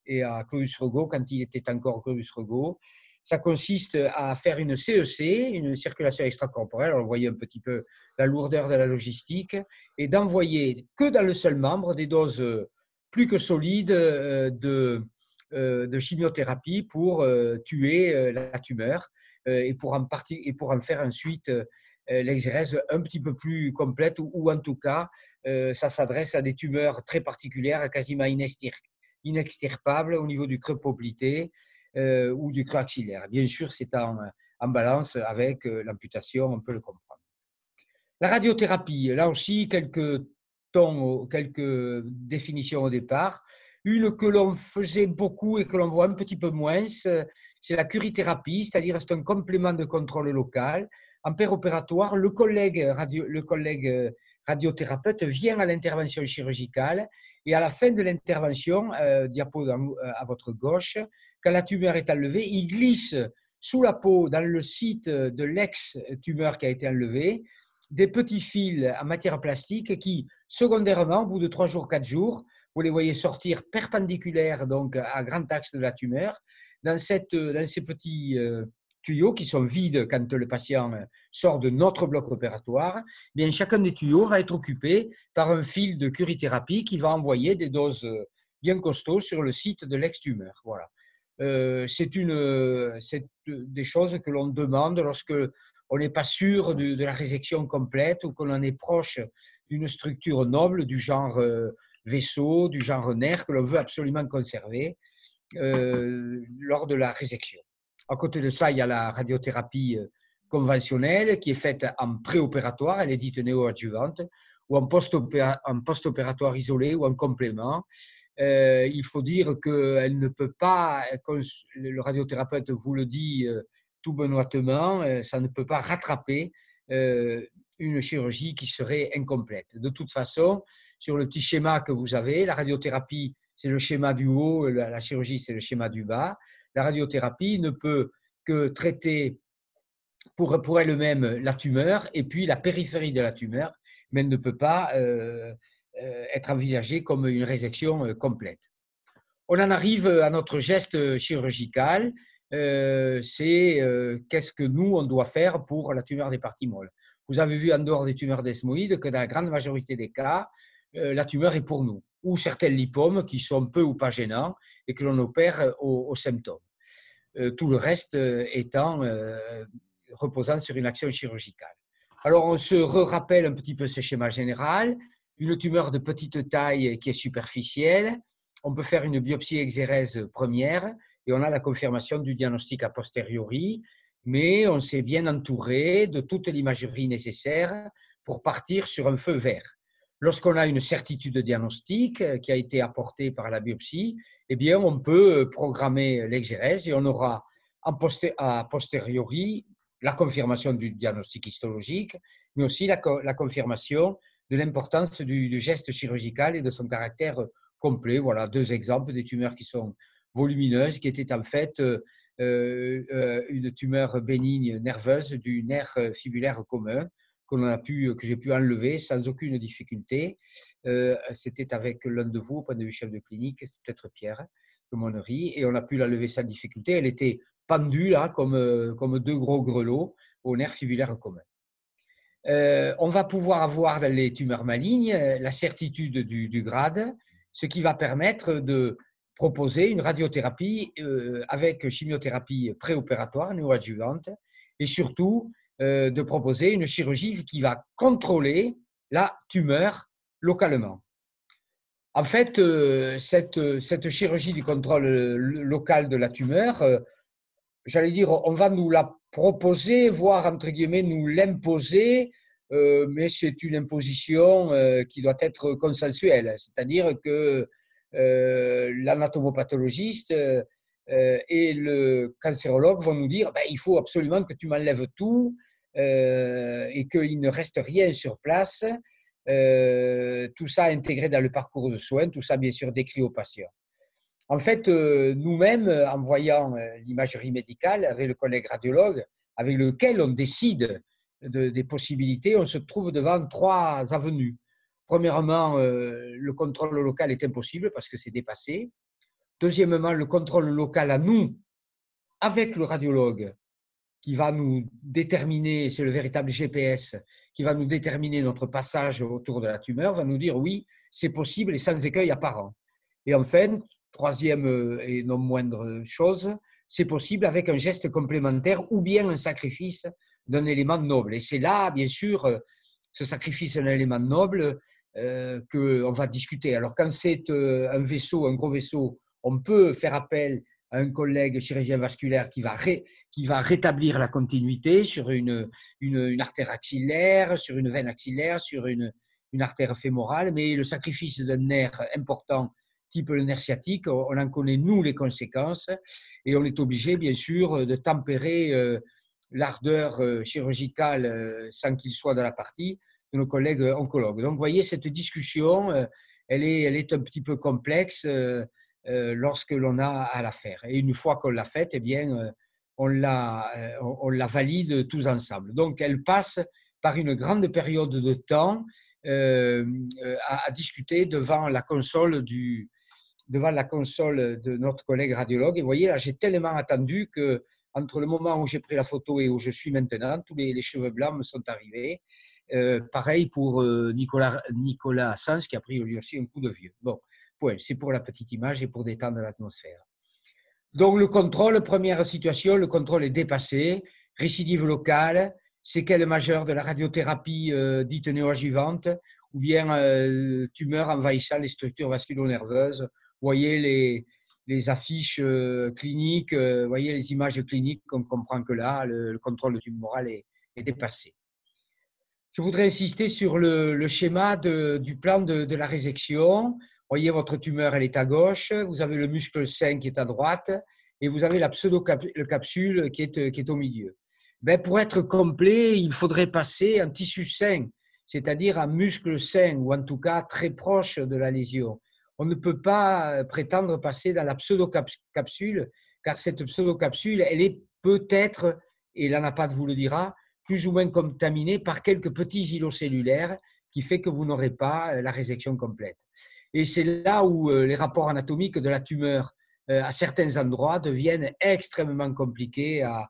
et à Clovis-Regault quand il était encore Clovis-Regault. Ça consiste à faire une C E C, une circulation extracorporelle, on voyait un petit peu la lourdeur de la logistique, et d'envoyer que dans le seul membre des doses plus que solides de, de chimiothérapie pour tuer la tumeur et pour en, partie, et pour en faire ensuite l'exérèse un petit peu plus complète, ou, ou en tout cas, ça s'adresse à des tumeurs très particulières, quasiment inextirpables au niveau du creux poplité, Euh, ou du creux axillaire. Bien sûr, c'est en, en balance avec euh, l'amputation, on peut le comprendre. La radiothérapie, là aussi, quelques tons, quelques définitions au départ. Une que l'on faisait beaucoup et que l'on voit un petit peu moins, c'est la curithérapie, c'est-à-dire c'est un complément de contrôle local. En péropératoire, le collègue, radio, le collègue radiothérapeute vient à l'intervention chirurgicale et à la fin de l'intervention, euh, diapo dans, à votre gauche, quand la tumeur est enlevée, il glisse sous la peau, dans le site de l'ex-tumeur qui a été enlevée, des petits fils en matière plastique qui, secondairement, au bout de trois jours, quatre jours, vous les voyez sortir perpendiculaires donc à grand axe de la tumeur, dans, cette, dans ces petits euh, tuyaux qui sont vides quand le patient sort de notre bloc opératoire. Bien, chacun des tuyaux va être occupé par un fil de curithérapie qui va envoyer des doses bien costauds sur le site de l'ex-tumeur. Voilà. Euh, c'est une, c'est des choses que l'on demande lorsque on n'est pas sûr de, de la résection complète ou qu'on en est proche d'une structure noble du genre euh, vaisseau, du genre nerf que l'on veut absolument conserver euh, lors de la résection. À côté de ça, il y a la radiothérapie conventionnelle qui est faite en préopératoire, elle est dite néoadjuvante, ou en post-opératoire isolé ou en complément. Euh, il faut dire qu'elle ne peut pas, le radiothérapeute vous le dit euh, tout benoîtement, euh, ça ne peut pas rattraper euh, une chirurgie qui serait incomplète. De toute façon, sur le petit schéma que vous avez, la radiothérapie, c'est le schéma du haut, la, la chirurgie, c'est le schéma du bas. La radiothérapie ne peut que traiter pour, pour elle-même la tumeur et puis la périphérie de la tumeur, mais elle ne peut pas euh, être envisagée comme une résection complète. On en arrive à notre geste chirurgical, euh, c'est euh, qu'est-ce que nous, on doit faire pour la tumeur des parties molles. Vous avez vu en dehors des tumeurs desmoïdes que dans la grande majorité des cas, euh, la tumeur est pour nous, ou certains lipomes qui sont peu ou pas gênants et que l'on opère aux, aux symptômes. Euh, tout le reste étant euh, reposant sur une action chirurgicale. Alors, on se rappelle un petit peu ce schéma général. Une tumeur de petite taille qui est superficielle. On peut faire une biopsie exérèse première et on a la confirmation du diagnostic a posteriori, mais on s'est bien entouré de toute l'imagerie nécessaire pour partir sur un feu vert. Lorsqu'on a une certitude diagnostique qui a été apportée par la biopsie, eh bien, on peut programmer l'exérèse et on aura a posteriori la confirmation du diagnostic histologique, mais aussi la, la confirmation de l'importance du, du geste chirurgical et de son caractère complet. Voilà deux exemples des tumeurs qui sont volumineuses, qui étaient en fait euh, euh, une tumeur bénigne nerveuse du nerf fibulaire commun que, l'on a pu, que j'ai pu enlever sans aucune difficulté. Euh, C'était avec l'un de vous, au point de vue chef de clinique, c'est peut-être Pierre de Monnery, et on a pu la lever sans difficulté. Elle était pendue là, comme, comme deux gros grelots au nerf fibulaire commun. Euh, on va pouvoir avoir dans les tumeurs malignes la certitude du, du grade, ce qui va permettre de proposer une radiothérapie euh, avec chimiothérapie préopératoire néoadjuvante et surtout euh, de proposer une chirurgie qui va contrôler la tumeur localement. En fait, euh, cette, cette chirurgie du contrôle local de la tumeur, euh, j'allais dire, on va nous la proposer, voire entre guillemets nous l'imposer, euh, mais c'est une imposition euh, qui doit être consensuelle. C'est-à-dire que euh, l'anatomopathologiste euh, et le cancérologue vont nous dire ben, il faut absolument que tu m'enlèves tout euh, et qu'il ne reste rien sur place. Euh, tout ça intégré dans le parcours de soins, tout ça bien sûr décrit aux patients. En fait, euh, nous-mêmes, en voyant euh, l'imagerie médicale avec le collègue radiologue, avec lequel on décide de, des possibilités, on se trouve devant trois avenues. Premièrement, euh, le contrôle local est impossible parce que c'est dépassé. Deuxièmement, le contrôle local à nous, avec le radiologue, qui va nous déterminer, c'est le véritable G P S, qui va nous déterminer notre passage autour de la tumeur, va nous dire oui, c'est possible et sans écueil apparent. Et enfin, troisième et non moindre chose, c'est possible avec un geste complémentaire ou bien un sacrifice d'un élément noble. Et c'est là, bien sûr, ce sacrifice d'un élément noble euh, qu'on va discuter. Alors, quand c'est euh, un vaisseau, un gros vaisseau, on peut faire appel à un collègue chirurgien vasculaire qui va, ré, qui va rétablir la continuité sur une, une, une artère axillaire, sur une veine axillaire, sur une, une artère fémorale. Mais le sacrifice d'un nerf important, type le nerf sciatique, on en connaît, nous, les conséquences. Et on est obligé, bien sûr, de tempérer euh, l'ardeur euh, chirurgicale euh, sans qu'il soit dans la partie de nos collègues oncologues. Donc, vous voyez, cette discussion, euh, elle, est, elle est un petit peu complexe euh, euh, lorsque l'on a à la faire. Et une fois qu'on l'a faite, eh bien, euh, on, la, euh, on la valide tous ensemble. Donc, elle passe par une grande période de temps euh, à, à discuter devant la console du, devant la console de notre collègue radiologue. Et vous voyez, là, j'ai tellement attendu que entre le moment où j'ai pris la photo et où je suis maintenant, tous les, les cheveux blancs me sont arrivés. Euh, pareil pour euh, Nicolas, Nicolas Assens, qui a pris lui aussi un coup de vieux. Bon, ouais, c'est pour la petite image et pour détendre l'atmosphère. Donc, le contrôle, première situation, le contrôle est dépassé. Récidive locale, séquelles majeures de la radiothérapie euh, dite néoadjuvante, ou bien euh, tumeur envahissant les structures vasculo-nerveuses. Vous voyez les, les affiches euh, cliniques, euh, vous voyez les images cliniques, on comprend que là, le, le contrôle tumoral est, est dépassé. Je voudrais insister sur le, le schéma de, du plan de, de la résection. Vous voyez, votre tumeur, elle est à gauche, vous avez le muscle sain qui est à droite, et vous avez la pseudo-capsule qui est, qui est au milieu. Ben, pour être complet, il faudrait passer un tissu sain, c'est-à-dire un muscle sain, ou en tout cas très proche de la lésion. On ne peut pas prétendre passer dans la pseudo-capsule, car cette pseudo-capsule, elle est peut-être, et l'ANAPAD vous le dira, plus ou moins contaminée par quelques petits îlots cellulaires qui fait que vous n'aurez pas la résection complète. Et c'est là où les rapports anatomiques de la tumeur à certains endroits deviennent extrêmement compliqués à,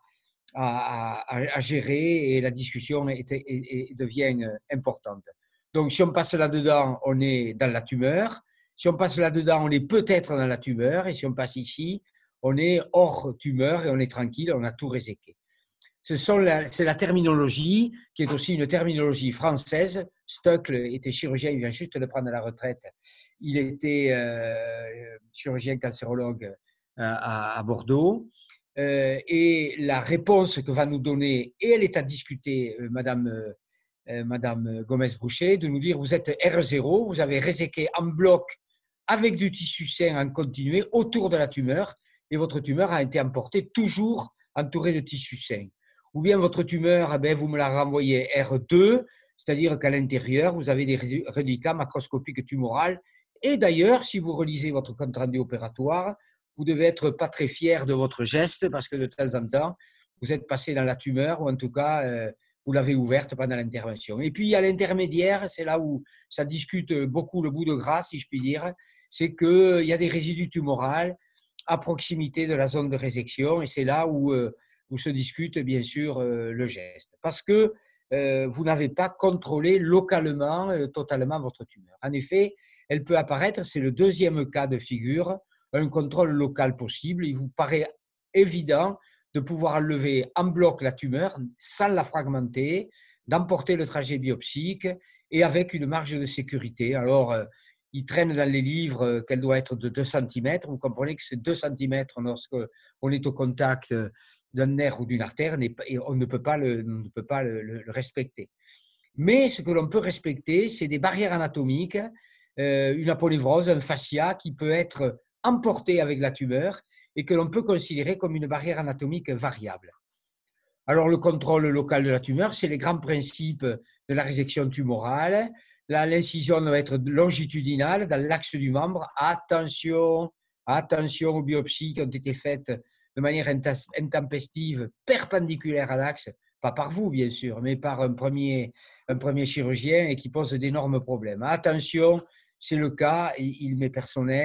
à, à, à gérer et la discussion est, est, est, devient importante. Donc, si on passe là-dedans, on est dans la tumeur. Si on passe là-dedans, on est peut-être dans la tumeur. Et si on passe ici, on est hors tumeur et on est tranquille, on a tout réséqué. C'est la, la terminologie qui est aussi une terminologie française. Stuckl était chirurgien, il vient juste de prendre la retraite. Il était euh, chirurgien cancérologue à, à Bordeaux. Euh, et la réponse que va nous donner, et elle est à discuter, euh, Madame, euh, Madame Gomez-Brouchet, de nous dire vous êtes R zéro, vous avez réséqué en bloc avec du tissu sain en continué autour de la tumeur, et votre tumeur a été emportée toujours entourée de tissu sain. Ou bien votre tumeur, eh bien, vous me la renvoyez R deux, c'est-à-dire qu'à l'intérieur, vous avez des reliquats macroscopiques tumorales. Et d'ailleurs, si vous relisez votre compte rendu opératoire, vous devez être pas très fier de votre geste parce que de temps en temps, vous êtes passé dans la tumeur ou en tout cas, euh, vous l'avez ouverte pendant l'intervention. Et puis, à l'intermédiaire, c'est là où ça discute beaucoup le bout de gras, si je puis dire, c'est qu'il y a des résidus tumoraux à proximité de la zone de résection et c'est là où, euh, où se discute bien sûr euh, le geste. Parce que euh, vous n'avez pas contrôlé localement euh, totalement votre tumeur. En effet, elle peut apparaître, c'est le deuxième cas de figure, un contrôle local possible. Il vous paraît évident de pouvoir enlever en bloc la tumeur sans la fragmenter, d'emporter le trajet biopsique et avec une marge de sécurité. Alors, euh, il traîne dans les livres qu'elle doit être de deux centimètres. Vous comprenez que c'est deux centimètres lorsqu'on est au contact d'un nerf ou d'une artère et on ne peut pas le, on ne peut pas le, le, le respecter. Mais ce que l'on peut respecter, c'est des barrières anatomiques, euh, une aponévrose, un fascia qui peut être emporté avec la tumeur et que l'on peut considérer comme une barrière anatomique variable. Alors, le contrôle local de la tumeur, c'est les grands principes de la résection tumorale. L'incision doit être longitudinale dans l'axe du membre. Attention, attention aux biopsies qui ont été faites de manière intempestive, perpendiculaire à l'axe, pas par vous bien sûr, mais par un premier, un premier chirurgien et qui pose d'énormes problèmes. Attention, c'est le cas, il m'est personnel,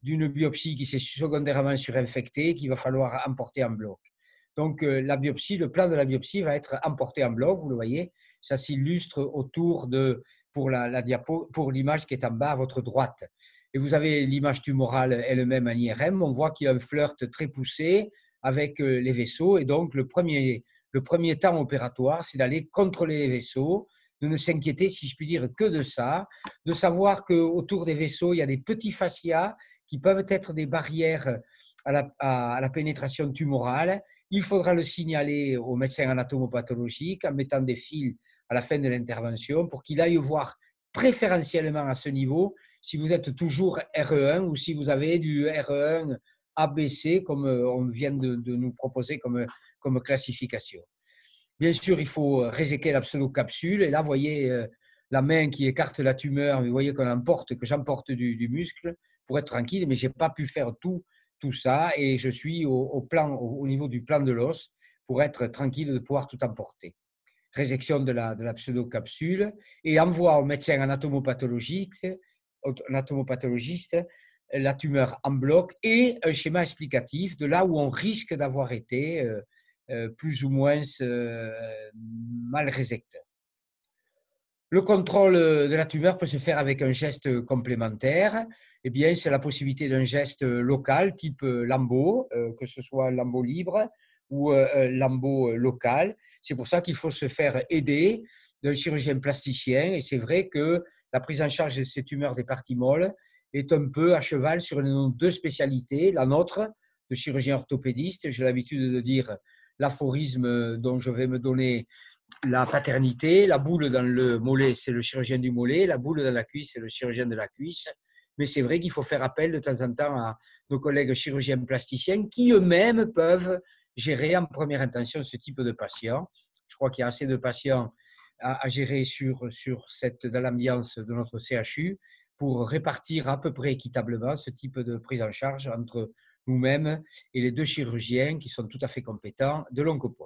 d'une biopsie qui s'est secondairement surinfectée qu'il va falloir emporter en bloc. Donc, euh, la biopsie, le plan de la biopsie va être emporté en bloc, vous le voyez, ça s'illustre autour de, pour la, la diapo, pour l'image qui est en bas à votre droite. Et vous avez l'image tumorale elle-même en I R M, on voit qu'il y a un flirt très poussé avec euh, les vaisseaux, et donc le premier, le premier temps opératoire, c'est d'aller contrôler les vaisseaux, de ne s'inquiéter, si je puis dire, que de ça, de savoir qu'autour des vaisseaux, il y a des petits fascias qui peuvent être des barrières à la, à, à la pénétration tumorale. Il faudra le signaler au médecin anatomopathologique en mettant des fils à la fin de l'intervention pour qu'il aille voir préférentiellement à ce niveau si vous êtes toujours R E un ou si vous avez du R E un A B C comme on vient de, de nous proposer comme, comme classification. Bien sûr, il faut réséquer la pseudocapsule et là, vous voyez euh, la main qui écarte la tumeur, mais vous voyez qu'on emporte, que j'emporte du, du muscle pour être tranquille, mais je n'ai pas pu faire tout tout ça et je suis au, au, plan, au, au niveau du plan de l'os pour être tranquille de pouvoir tout emporter. Résection de la, de la pseudocapsule et envoi au médecin anatomopathologiste, anatomopathologiste la tumeur en bloc et un schéma explicatif de là où on risque d'avoir été euh, euh, plus ou moins euh, mal résecteur. Le contrôle de la tumeur peut se faire avec un geste complémentaire. Eh bien, c'est la possibilité d'un geste local, type lambeau, euh, que ce soit lambeau libre ou euh, lambeau local. C'est pour ça qu'il faut se faire aider d'un chirurgien plasticien. Et c'est vrai que la prise en charge de ces tumeurs des parties molles est un peu à cheval sur nos deux spécialités. La nôtre, de chirurgien orthopédiste, j'ai l'habitude de dire l'aphorisme dont je vais me donner la paternité, la boule dans le mollet, c'est le chirurgien du mollet, la boule dans la cuisse, c'est le chirurgien de la cuisse. Mais c'est vrai qu'il faut faire appel de temps en temps à nos collègues chirurgiens plasticiens qui eux-mêmes peuvent gérer en première intention ce type de patient. Je crois qu'il y a assez de patients à, à gérer sur, sur cette, dans l'ambiance de notre C H U pour répartir à peu près équitablement ce type de prise en charge entre nous-mêmes et les deux chirurgiens qui sont tout à fait compétents de l'oncopole.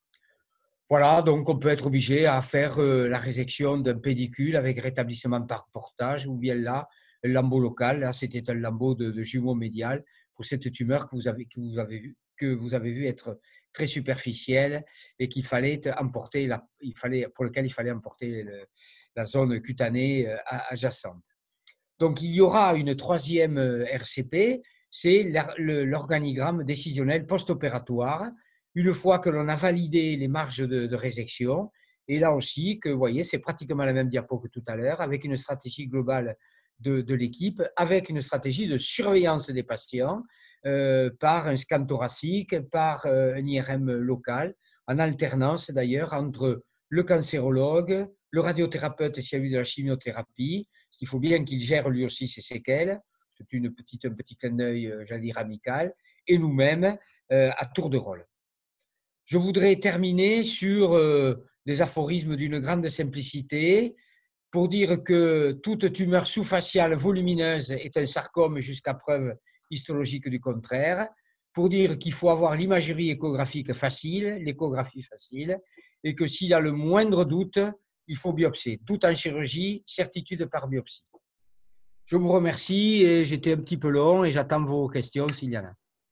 Voilà, donc on peut être obligé à faire euh, la résection d'un pédicule avec rétablissement par portage ou bien là, un lambeau local. Là, c'était un lambeau de, de jumeau médial pour cette tumeur que vous avez, que vous avez, vu, que vous avez vu être très superficielle et qu'il fallait emporter, la, il fallait, pour lequel il fallait emporter le, la zone cutanée euh, adjacente. Donc, il y aura une troisième R C P, c'est l'organigramme décisionnel post-opératoire, une fois que l'on a validé les marges de, de résection. Et là aussi, que vous voyez, c'est pratiquement la même diapo que tout à l'heure, avec une stratégie globale de, de l'équipe, avec une stratégie de surveillance des patients euh, par un scan thoracique, par euh, un I R M local, en alternance d'ailleurs entre le cancérologue, le radiothérapeute s'il y a eu de la chimiothérapie, parce qu'il faut bien qu'il gère lui aussi ses séquelles, c'est une petite, un petit clin d'œil, j'allais dire, amical, et nous-mêmes euh, à tour de rôle. Je voudrais terminer sur euh, des aphorismes d'une grande simplicité pour dire que toute tumeur sous-faciale volumineuse est un sarcome jusqu'à preuve histologique du contraire, pour dire qu'il faut avoir l'imagerie échographique facile, l'échographie facile, et que s'il y a le moindre doute, il faut biopsier. Tout en chirurgie, certitude par biopsie. Je vous remercie et j'étais un petit peu long et j'attends vos questions s'il y en a.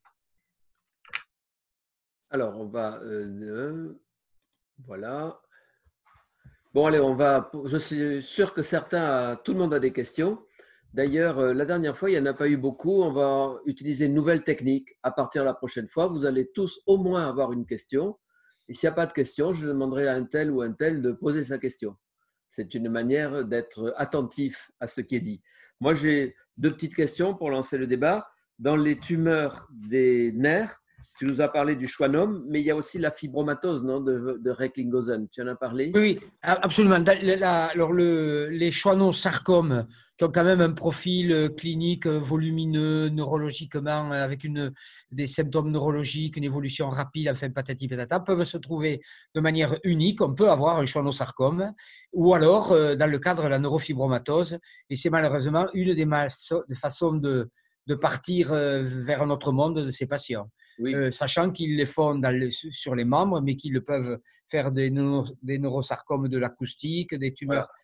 Alors, on va… Euh, voilà. Bon, allez, on va… Je suis sûr que certains… Tout le monde a des questions. D'ailleurs, la dernière fois, il n'y en a pas eu beaucoup. On va utiliser une nouvelle technique. À partir de la prochaine fois, vous allez tous au moins avoir une question. Et s'il n'y a pas de question, je demanderai à un tel ou un tel de poser sa question. C'est une manière d'être attentif à ce qui est dit. Moi, j'ai deux petites questions pour lancer le débat. Dans les tumeurs des nerfs, tu nous as parlé du schwannome, mais il y a aussi la fibromatose, non, de, de Recklinghausen. Tu en as parlé? Oui, absolument. La, alors le, les schwannosarcomes, qui ont quand même un profil clinique volumineux, neurologiquement, avec une, des symptômes neurologiques, une évolution rapide, enfin patati patata, peuvent se trouver de manière unique. On peut avoir un schwannosarcome, ou alors dans le cadre de la neurofibromatose, et c'est malheureusement une des, des façons de, de partir vers un autre monde de ces patients. Oui. Euh, sachant qu'ils les font dans le, sur les membres, mais qu'ils peuvent faire des, neuro, des neurosarcomes de l'acoustique, des tumeurs voilà.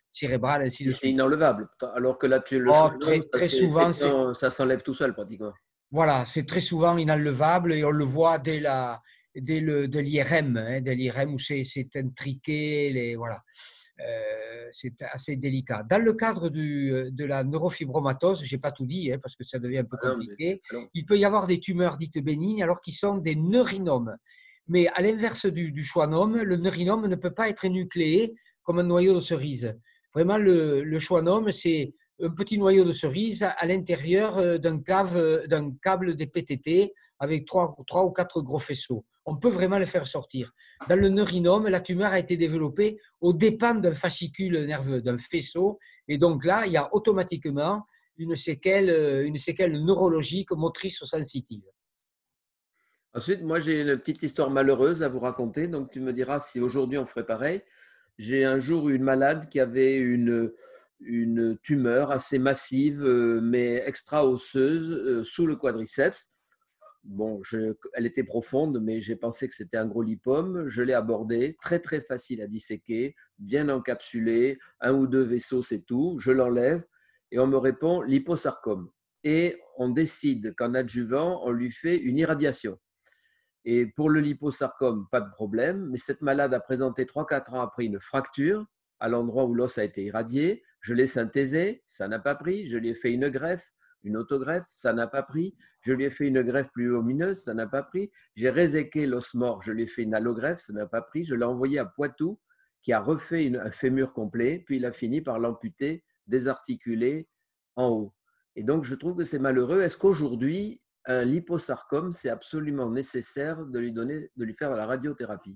cérébrale, ainsi de Et c'est suite. inenlevable. Alors que là, tu, le Oh, schwannome, très, ça, très c'est- souvent, c'est c'est quand ça s'enlève tout seul pratiquement. voilà, c'est très souvent inenlevable et on le voit dès la dès le de l'I R M, hein, dès l'I R M où c'est c'est intriqué, les voilà. Euh, c'est assez délicat. Dans le cadre du, de la neurofibromatose, j'ai pas tout dit hein, parce que ça devient un peu Ah non, mais c'est compliqué. très long. Il peut y avoir des tumeurs dites bénignes alors qu'ils sont des neurinomes. Mais à l'inverse du, du schwannome, le neurinome ne peut pas être nucléé comme un noyau de cerise. Vraiment, le, le schwannome, c'est un petit noyau de cerise à l'intérieur d'un d'un câble des P T T avec trois, trois ou quatre gros faisceaux. On peut vraiment le faire sortir. Dans le neurinome, la tumeur a été développée aux dépens d'un fascicule nerveux, d'un faisceau. Et donc là, il y a automatiquement une séquelle, une séquelle neurologique, motrice ou sensitive. Ensuite, moi, j'ai une petite histoire malheureuse à vous raconter. Donc, tu me diras si aujourd'hui on ferait pareil. J'ai un jour eu une malade qui avait une, une tumeur assez massive, euh, mais extra-osseuse, euh, sous le quadriceps. Bon, je, elle était profonde, mais j'ai pensé que c'était un gros lipome. Je l'ai abordé, très très facile à disséquer, bien encapsulé, un ou deux vaisseaux, c'est tout. Je l'enlève et on me répond liposarcome. Et on décide qu'en adjuvant, on lui fait une irradiation. Et pour le liposarcome, pas de problème, mais cette malade a présenté trois quatre ans après une fracture à l'endroit où l'os a été irradié. Je l'ai synthésé, ça n'a pas pris. Je lui ai fait une greffe, une autogreffe, ça n'a pas pris. Je lui ai fait une greffe plus lumineuse, ça n'a pas pris. J'ai réséqué l'os mort, je lui ai fait une allogreffe, ça n'a pas pris. Je l'ai envoyé à Poitou, qui a refait une, un fémur complet, puis il a fini par l'amputer, désarticulé en haut. Et donc, je trouve que c'est malheureux. Est-ce qu'aujourd'hui, un liposarcome, c'est absolument nécessaire de lui, donner, de lui faire la radiothérapie?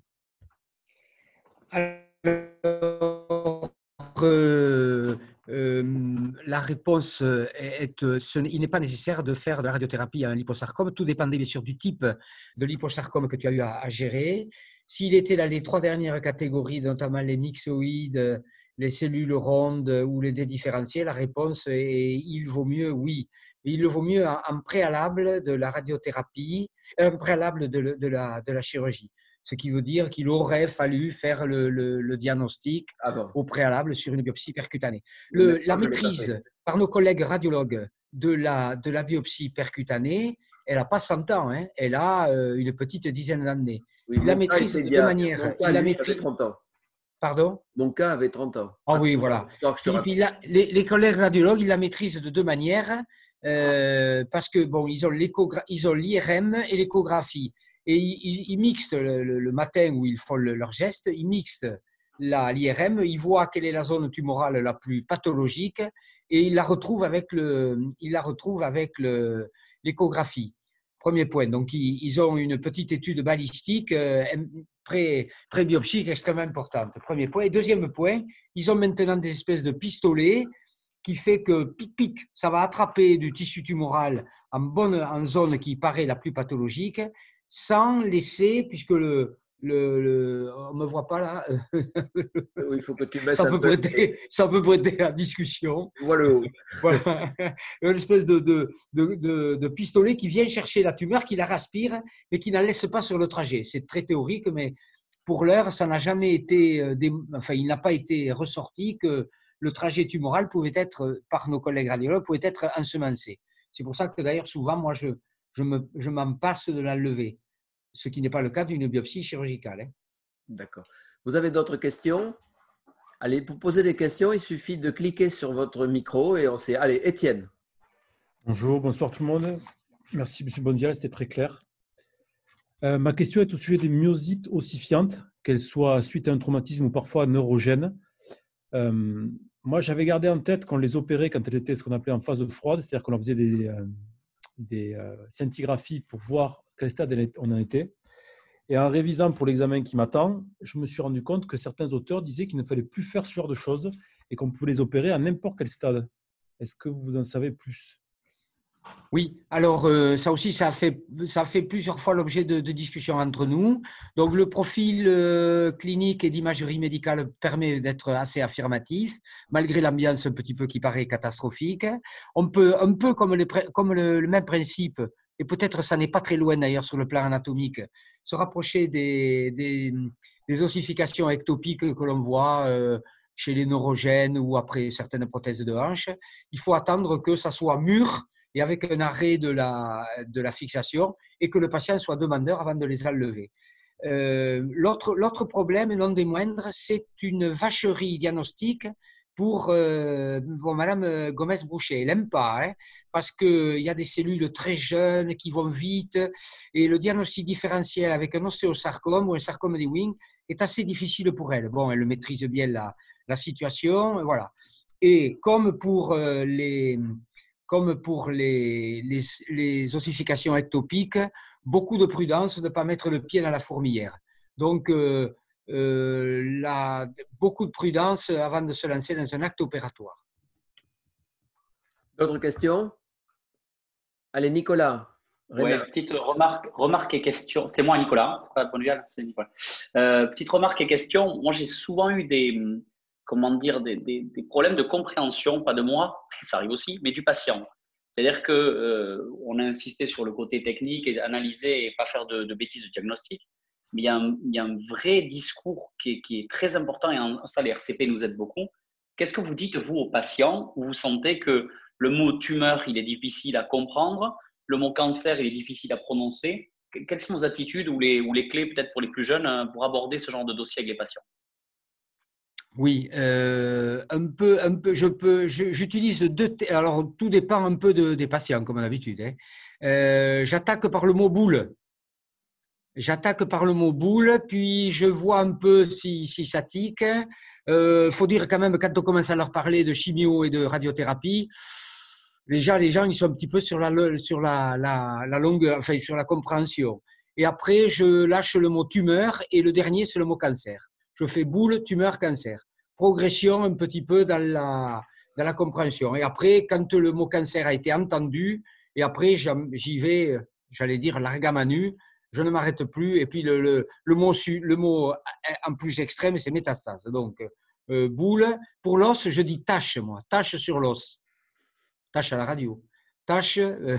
Alors, euh, euh, la réponse est, est ce, il n'est pas nécessaire de faire de la radiothérapie à un liposarcome. Tout dépendait bien sûr du type de liposarcome que tu as eu à, à gérer. S'il était dans les trois dernières catégories, notamment les myxoïdes, les cellules rondes ou les dédifférenciés, la réponse est il vaut mieux, oui. Il le vaut mieux en, en préalable de la radiothérapie, en préalable de, de, la, de la chirurgie. Ce qui veut dire qu'il aurait fallu faire le, le, le diagnostic Ah bon, au préalable sur une biopsie percutanée. mais Le, la maintenant, je l'ai pas fait. maîtrise par nos collègues radiologues de la, de la biopsie percutanée, elle n'a pas cent ans, hein, elle a euh, une petite dizaine d'années. Oui, Il la mon cas maîtrise était de deux bien. Mon manières. cas, Il la lui, avait maîtrise. trente ans. Pardon? Mon cas avait trente ans. Ah oui, Attends, voilà. histoire que je te Philippe, raconte. il a, les, les collègues radiologues, ils la maîtrisent de deux manières euh, parce que bon, ils ont l'I R M et l'échographie. Et ils, ils, ils mixent le, le, le matin où ils font le, leur geste, ils mixent l'I R M, ils voient quelle est la zone tumorale la plus pathologique et ils la retrouvent avec le, ils la retrouvent avec le, l'échographie. Premier point. Donc, ils, ils ont une petite étude balistique euh, pré, pré-biopsique extrêmement importante. Premier point. Et deuxième point, ils ont maintenant des espèces de pistolets qui fait que pic pic, ça va attraper du tissu tumoral en bonne en zone qui paraît la plus pathologique, sans laisser, puisque le, le, le on me voit pas là, Oui, il faut que tu baisses ça un peut peu. prêter, ça peut prêter à discussion. Voilà le haut. Voilà, une espèce de, de, de, de, de pistolet qui vient chercher la tumeur, qui la respire, mais qui n'en laisse pas sur le trajet. C'est très théorique, mais pour l'heure, ça n'a jamais été, enfin, il n'a pas été ressorti que le trajet tumoral pouvait être, par nos collègues radiologues, pouvait être ensemencé. C'est pour ça que d'ailleurs, souvent, moi, je, je, me, je m'en passe de l'enlever, ce qui n'est pas le cas d'une biopsie chirurgicale. Hein. D'accord. Vous avez d'autres questions? Allez, pour poser des questions, il suffit de cliquer sur votre micro et on sait. Allez, Étienne. Bonjour, bonsoir tout le monde. Merci, M. Bondial, c'était très clair. Euh, ma question est au sujet des myosites ossifiantes, qu'elles soient suite à un traumatisme ou parfois neurogènes. Euh, moi, j'avais gardé en tête qu'on les opérait quand elles étaient ce qu'on appelait en phase froide, c'est-à-dire qu'on leur faisait des, euh, des euh, scintigraphies pour voir quel stade on en était. Et en révisant pour l'examen qui m'attend, je me suis rendu compte que certains auteurs disaient qu'il ne fallait plus faire ce genre de choses et qu'on pouvait les opérer à n'importe quel stade. Est-ce que vous en savez plus ? Oui, alors euh, ça aussi, ça a fait, ça a fait plusieurs fois l'objet de, de discussions entre nous. Donc le profil euh, clinique et d'imagerie médicale permet d'être assez affirmatif, malgré l'ambiance un petit peu qui paraît catastrophique. On peut, un peu comme, les, comme le, le même principe, et peut-être ça n'est pas très loin d'ailleurs sur le plan anatomique, se rapprocher des, des, des ossifications ectopiques que l'on voit, euh, chez les neurogènes ou après certaines prothèses de hanche. Il faut attendre que ça soit mûr et avec un arrêt de la, de la fixation et que le patient soit demandeur avant de les enlever. Euh, l'autre, l'autre problème, et non des moindres, c'est une vacherie diagnostique pour, euh, pour Madame Gomez-Boucher. Elle n'aime pas, hein, parce qu'il y a des cellules très jeunes qui vont vite et le diagnostic différentiel avec un ostéosarcome ou un sarcome des Ewing est assez difficile pour elle. Bon, elle maîtrise bien la, la situation, voilà. Et comme pour euh, les, comme pour les, les, les ossifications ectopiques, beaucoup de prudence de ne pas mettre le pied dans la fourmilière. Donc, euh, euh, la, beaucoup de prudence avant de se lancer dans un acte opératoire. D'autres questions? Allez, Nicolas. Oui, petite remarque, remarque et question. C'est moi, Nicolas. C'est pas Bondual, c'est Nicolas. Euh, petite remarque et question. Moi, j'ai souvent eu des, comment dire, des, des, des problèmes de compréhension, pas de moi, ça arrive aussi, mais du patient. C'est-à-dire que euh, on a insisté sur le côté technique et analyser et pas faire de, de bêtises de diagnostic. Mais il y, a un, il y a un vrai discours qui est, qui est très important et en ça, les R C P nous aident beaucoup. Qu'est-ce que vous dites, vous, aux patients, où vous sentez que le mot tumeur, il est difficile à comprendre, le mot cancer, il est difficile à prononcer? Quelles sont vos attitudes ou les, ou les clés, peut-être pour les plus jeunes, pour aborder ce genre de dossier avec les patients? Oui, euh, un peu, un peu. Je peux, j'utilise deux. Alors, tout dépend un peu de, des patients, comme d'habitude. Hein. Euh, j'attaque par le mot boule. J'attaque par le mot boule, puis je vois un peu si, si ça tique. Il euh, faut dire quand même, quand on commence à leur parler de chimio et de radiothérapie, déjà, les gens, ils sont un petit peu sur la, sur la, la, la longueur, enfin, sur la compréhension. Et après, je lâche le mot tumeur et le dernier, c'est le mot cancer. Je fais boule, tumeur, cancer. Progression un petit peu dans la, dans la compréhension. Et après, quand le mot cancer a été entendu, et après, j'y vais, j'allais dire, largamanu, je ne m'arrête plus. Et puis, le, le, le, mot, le mot en plus extrême, c'est métastase. Donc, euh, boule. Pour l'os, je dis tache, moi. Tache sur l'os. Tache à la radio. Tache euh,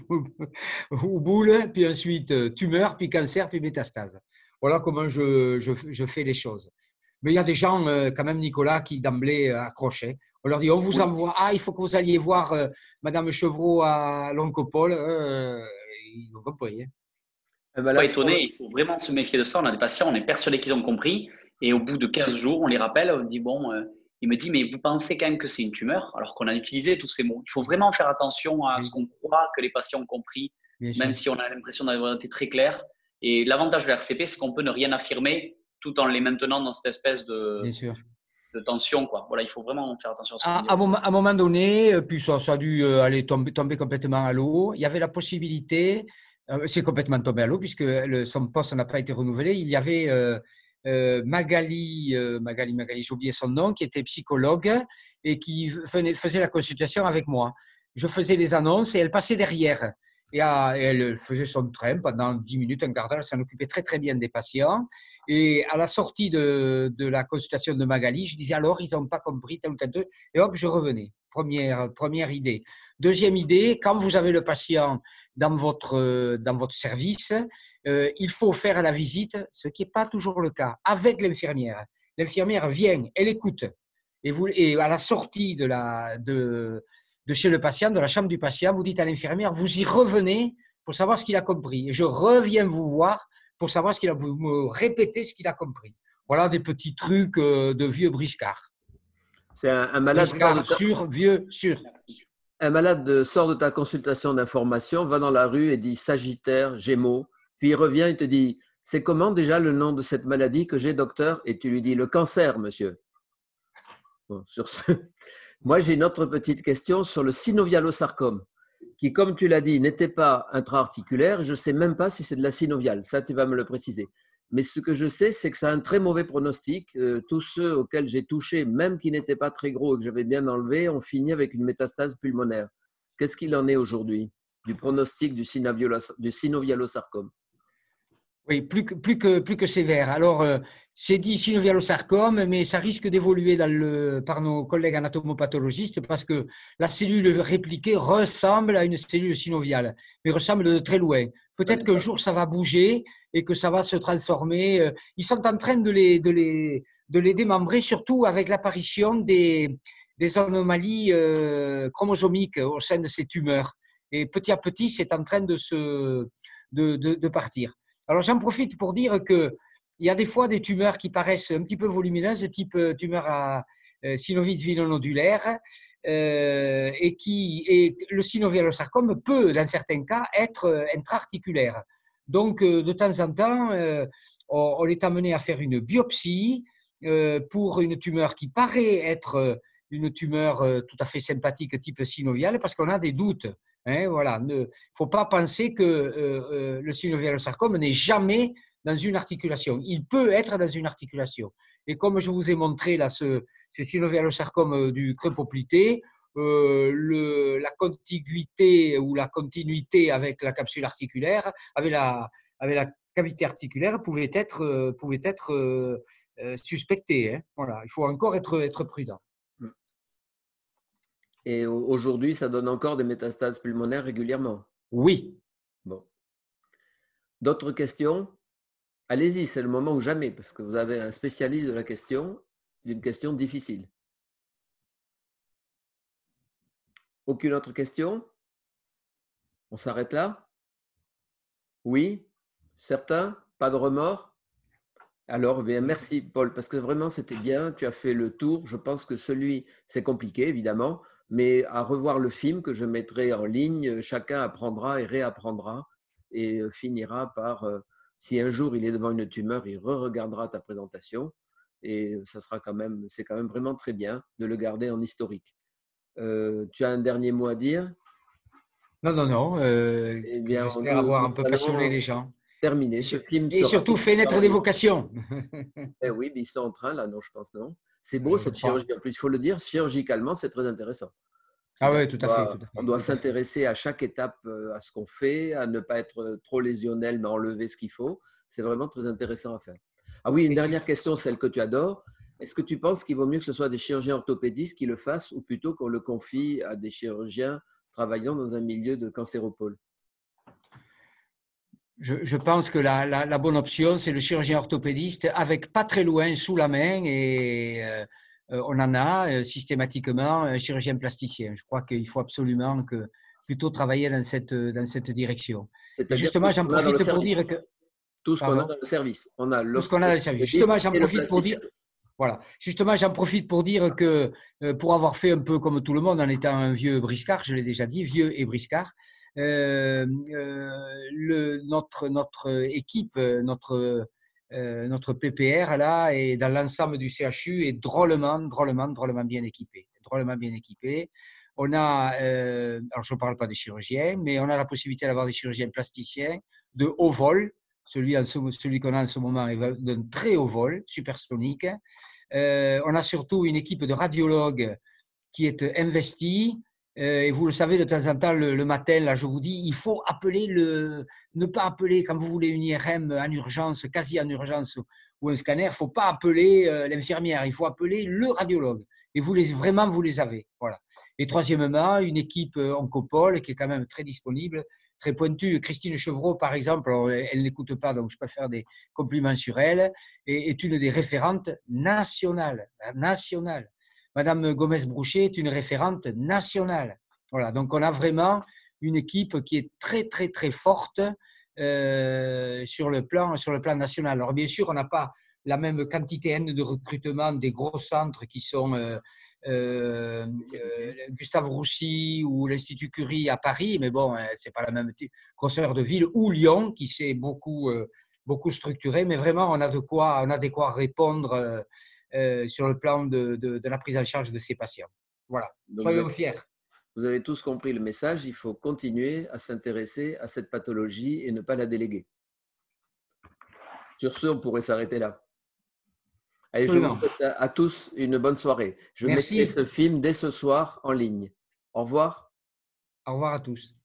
ou boule, puis ensuite tumeur, puis cancer, puis métastase. Voilà comment je, je, je fais les choses. Mais il y a des gens, euh, quand même, Nicolas, qui d'emblée euh, accrochaient. On leur dit, on vous envoie, ah, il faut que vous alliez voir euh, Madame Chevreau à l'Oncopole. Euh, ils ont compris. Hein. Pas étonné, il faut vraiment se méfier de ça. On a des patients, on est persuadé qu'ils ont compris. Et au bout de quinze jours, on les rappelle, on dit, bon, euh, il me dit, mais vous pensez quand même que c'est une tumeur, alors qu'on a utilisé tous ces mots. Il faut vraiment faire attention à oui. ce qu'on croit que les patients ont compris, Bien même sûr. si on a l'impression d'avoir été très clair. Et l'avantage de la R C P, c'est qu'on peut ne rien affirmer tout en les maintenant dans cette espèce de, de tension. Quoi. Voilà, il faut vraiment faire attention à ce qu'on dit. À, à un moment donné, puis ça, ça a dû aller tomber, tomber complètement à l'eau. Il y avait la possibilité, euh, c'est complètement tombé à l'eau puisque le, son poste n'a pas été renouvelé. Il y avait euh, euh, Magali, euh, Magali, Magali, j'ai oublié son nom, qui était psychologue et qui venait, faisait la consultation avec moi. Je faisais les annonces et elle passait derrière. Et elle faisait son train pendant dix minutes, un quart d'heure, elle s'en occupait très très bien des patients. Et à la sortie de, de la consultation de Magali, je disais alors, ils n'ont pas compris tel ou tel deux. Et hop, je revenais. Première, première idée. Deuxième idée, quand vous avez le patient dans votre, dans votre service, euh, il faut faire la visite, ce qui n'est pas toujours le cas, avec l'infirmière. L'infirmière vient, elle écoute. Et, vous, et à la sortie de la... De, de chez le patient, de la chambre du patient, vous dites à l'infirmière, vous y revenez pour savoir ce qu'il a compris. Et je reviens vous voir pour savoir ce qu'il a, vous me répétez ce qu'il a compris. Voilà des petits trucs de vieux briscard. C'est un, un malade briscard ta... sûr, vieux, sûr. Un malade de, sort de ta consultation d'information, va dans la rue et dit Sagittaire, Gémeaux, puis il revient et te dit, c'est comment déjà le nom de cette maladie que j'ai, docteur? Et tu lui dis, le cancer, monsieur. Bon, sur ce... Moi, j'ai une autre petite question sur le synovialosarcome, qui, comme tu l'as dit, n'était pas intra-articulaire. Je ne sais même pas si c'est de la synoviale. Ça, tu vas me le préciser. Mais ce que je sais, c'est que ça a un très mauvais pronostic. Euh, tous ceux auxquels j'ai touché, même qui n'étaient pas très gros et que j'avais bien enlevé, ont fini avec une métastase pulmonaire. Qu'est-ce qu'il en est aujourd'hui du pronostic du synovialosarcome? Oui, plus que, plus que, plus que sévère. Alors, euh, c'est dit synovialosarcome, mais ça risque d'évoluer dans le, par nos collègues anatomopathologistes parce que la cellule répliquée ressemble à une cellule synoviale, mais ressemble de très loin. Peut-être qu'un jour, ça va bouger et que ça va se transformer. Ils sont en train de les, de les, de les démembrer, surtout avec l'apparition des, des anomalies euh, chromosomiques au sein de ces tumeurs. Et petit à petit, c'est en train de, se, de, de, de partir. Alors, j'en profite pour dire qu'il y a des fois des tumeurs qui paraissent un petit peu volumineuses, type tumeur à euh, synovite vinonodulaire, euh, et, qui, et le synovialosarcome peut, dans certains cas, être intra-articulaire. Donc, euh, de temps en temps, euh, on, on est amené à faire une biopsie euh, pour une tumeur qui paraît être une tumeur euh, tout à fait sympathique, type synoviale, parce qu'on a des doutes. Hein, voilà. Il ne faut pas penser que euh, euh, le synovialosarcome n'est jamais dans une articulation. Il peut être dans une articulation. Et comme je vous ai montré là, ce, ces synovialosarcomes du creux poplité, euh, le, la contiguïté ou la continuité avec la capsule articulaire, avec la, avec la cavité articulaire, pouvait être, euh, pouvait être euh, euh, suspectée. Hein. Voilà. Il faut encore être, être prudent. Et aujourd'hui, ça donne encore des métastases pulmonaires régulièrement? Oui. Bon. D'autres questions? Allez-y, c'est le moment ou jamais, parce que vous avez un spécialiste de la question, d'une question difficile. Aucune autre question? On s'arrête là? Oui? Certains? Pas de remords? Alors, bien, merci Paul, parce que vraiment c'était bien, tu as fait le tour. Je pense que celui, c'est compliqué évidemment, mais à revoir le film que je mettrai en ligne, chacun apprendra et réapprendra et finira par, euh, si un jour il est devant une tumeur, il re-regardera ta présentation et ça sera quand même, c'est quand même vraiment très bien de le garder en historique. Euh, tu as un dernier mot à dire? Non, non, non. Euh, Eh bien, j'espère nous, avoir nous un peu passionné allons les gens. terminer. Ce film Et sera surtout, fait naître des vocations. Eh oui, mais ils sont en train, là, non, je pense, non. C'est beau, Je cette crois. chirurgie. En plus, il faut le dire, chirurgicalement, c'est très intéressant. Ah On oui, tout à fait. doit, Tout à on fait, doit tout à fait. s'intéresser à chaque étape à ce qu'on fait, à ne pas être trop lésionnel, mais enlever ce qu'il faut. C'est vraiment très intéressant à faire. Ah oui, une dernière question, celle que tu adores. Est-ce que tu penses qu'il vaut mieux que ce soit des chirurgiens orthopédistes qui le fassent ou plutôt qu'on le confie à des chirurgiens travaillant dans un milieu de cancéropole? Je, je pense que la, la, la bonne option, c'est le chirurgien orthopédiste avec pas très loin sous la main et euh, on en a euh, systématiquement un chirurgien plasticien. Je crois qu'il faut absolument que plutôt travailler dans cette, dans cette direction. Et C'est-à-dire justement, tout ce j'en qu'on a dans le profite pour service. dire que… Tout ce qu'on a Pardon. dans le service. On a Tout ce qu'on a dans le service. l'orthopédiste Justement, j'en et le profite pour plasticien. dire… Voilà. Justement, j'en profite pour dire que euh, pour avoir fait un peu comme tout le monde en étant un vieux briscard, je l'ai déjà dit, vieux et briscard, euh, euh, le, notre, notre équipe, notre, euh, notre P P R là, et dans l'ensemble du C H U est drôlement, drôlement, drôlement bien équipé. Drôlement bien équipé. On a, euh, alors je ne parle pas des chirurgiens, mais on a la possibilité d'avoir des chirurgiens plasticiens de haut vol. Celui, celui qu'on a en ce moment est d'un très haut vol, supersonique. Euh, on a surtout une équipe de radiologues qui est investie. Euh, et vous le savez, de temps en temps, le, le matin, là, je vous dis, il faut appeler le, ne pas appeler quand vous voulez une I R M en urgence, quasi en urgence ou un scanner. Il ne faut pas appeler euh, l'infirmière, il faut appeler le radiologue. Et vous les, vraiment, vous les avez. Voilà. Et troisièmement, une équipe oncopole qui est quand même très disponible, très pointue. Christine Chevreau, par exemple, alors, elle n'écoute pas, donc je peux faire des compliments sur elle, et est une des référentes nationales. nationales. Madame Gomez-Brouchet est une référente nationale. Voilà, donc on a vraiment une équipe qui est très, très, très forte euh, sur, le plan, sur le plan national. Alors bien sûr, on n'a pas la même quantité N de recrutement des gros centres qui sont euh, euh, euh, Gustave Roussy ou l'Institut Curie à Paris, mais bon, ce n'est pas la même grosseur de ville, ou Lyon qui s'est beaucoup, euh, beaucoup structuré, mais vraiment, on a de quoi, on a de quoi répondre euh, euh, sur le plan de, de, de la prise en charge de ces patients. Voilà, Donc, soyons vous avez, fiers. vous avez tous compris le message, il faut continuer à s'intéresser à cette pathologie et ne pas la déléguer. Sur ce, on pourrait s'arrêter là. Allez, Absolument. je vous souhaite à tous une bonne soirée. Je Merci. mettrai ce film dès ce soir en ligne. Au revoir. Au revoir à tous.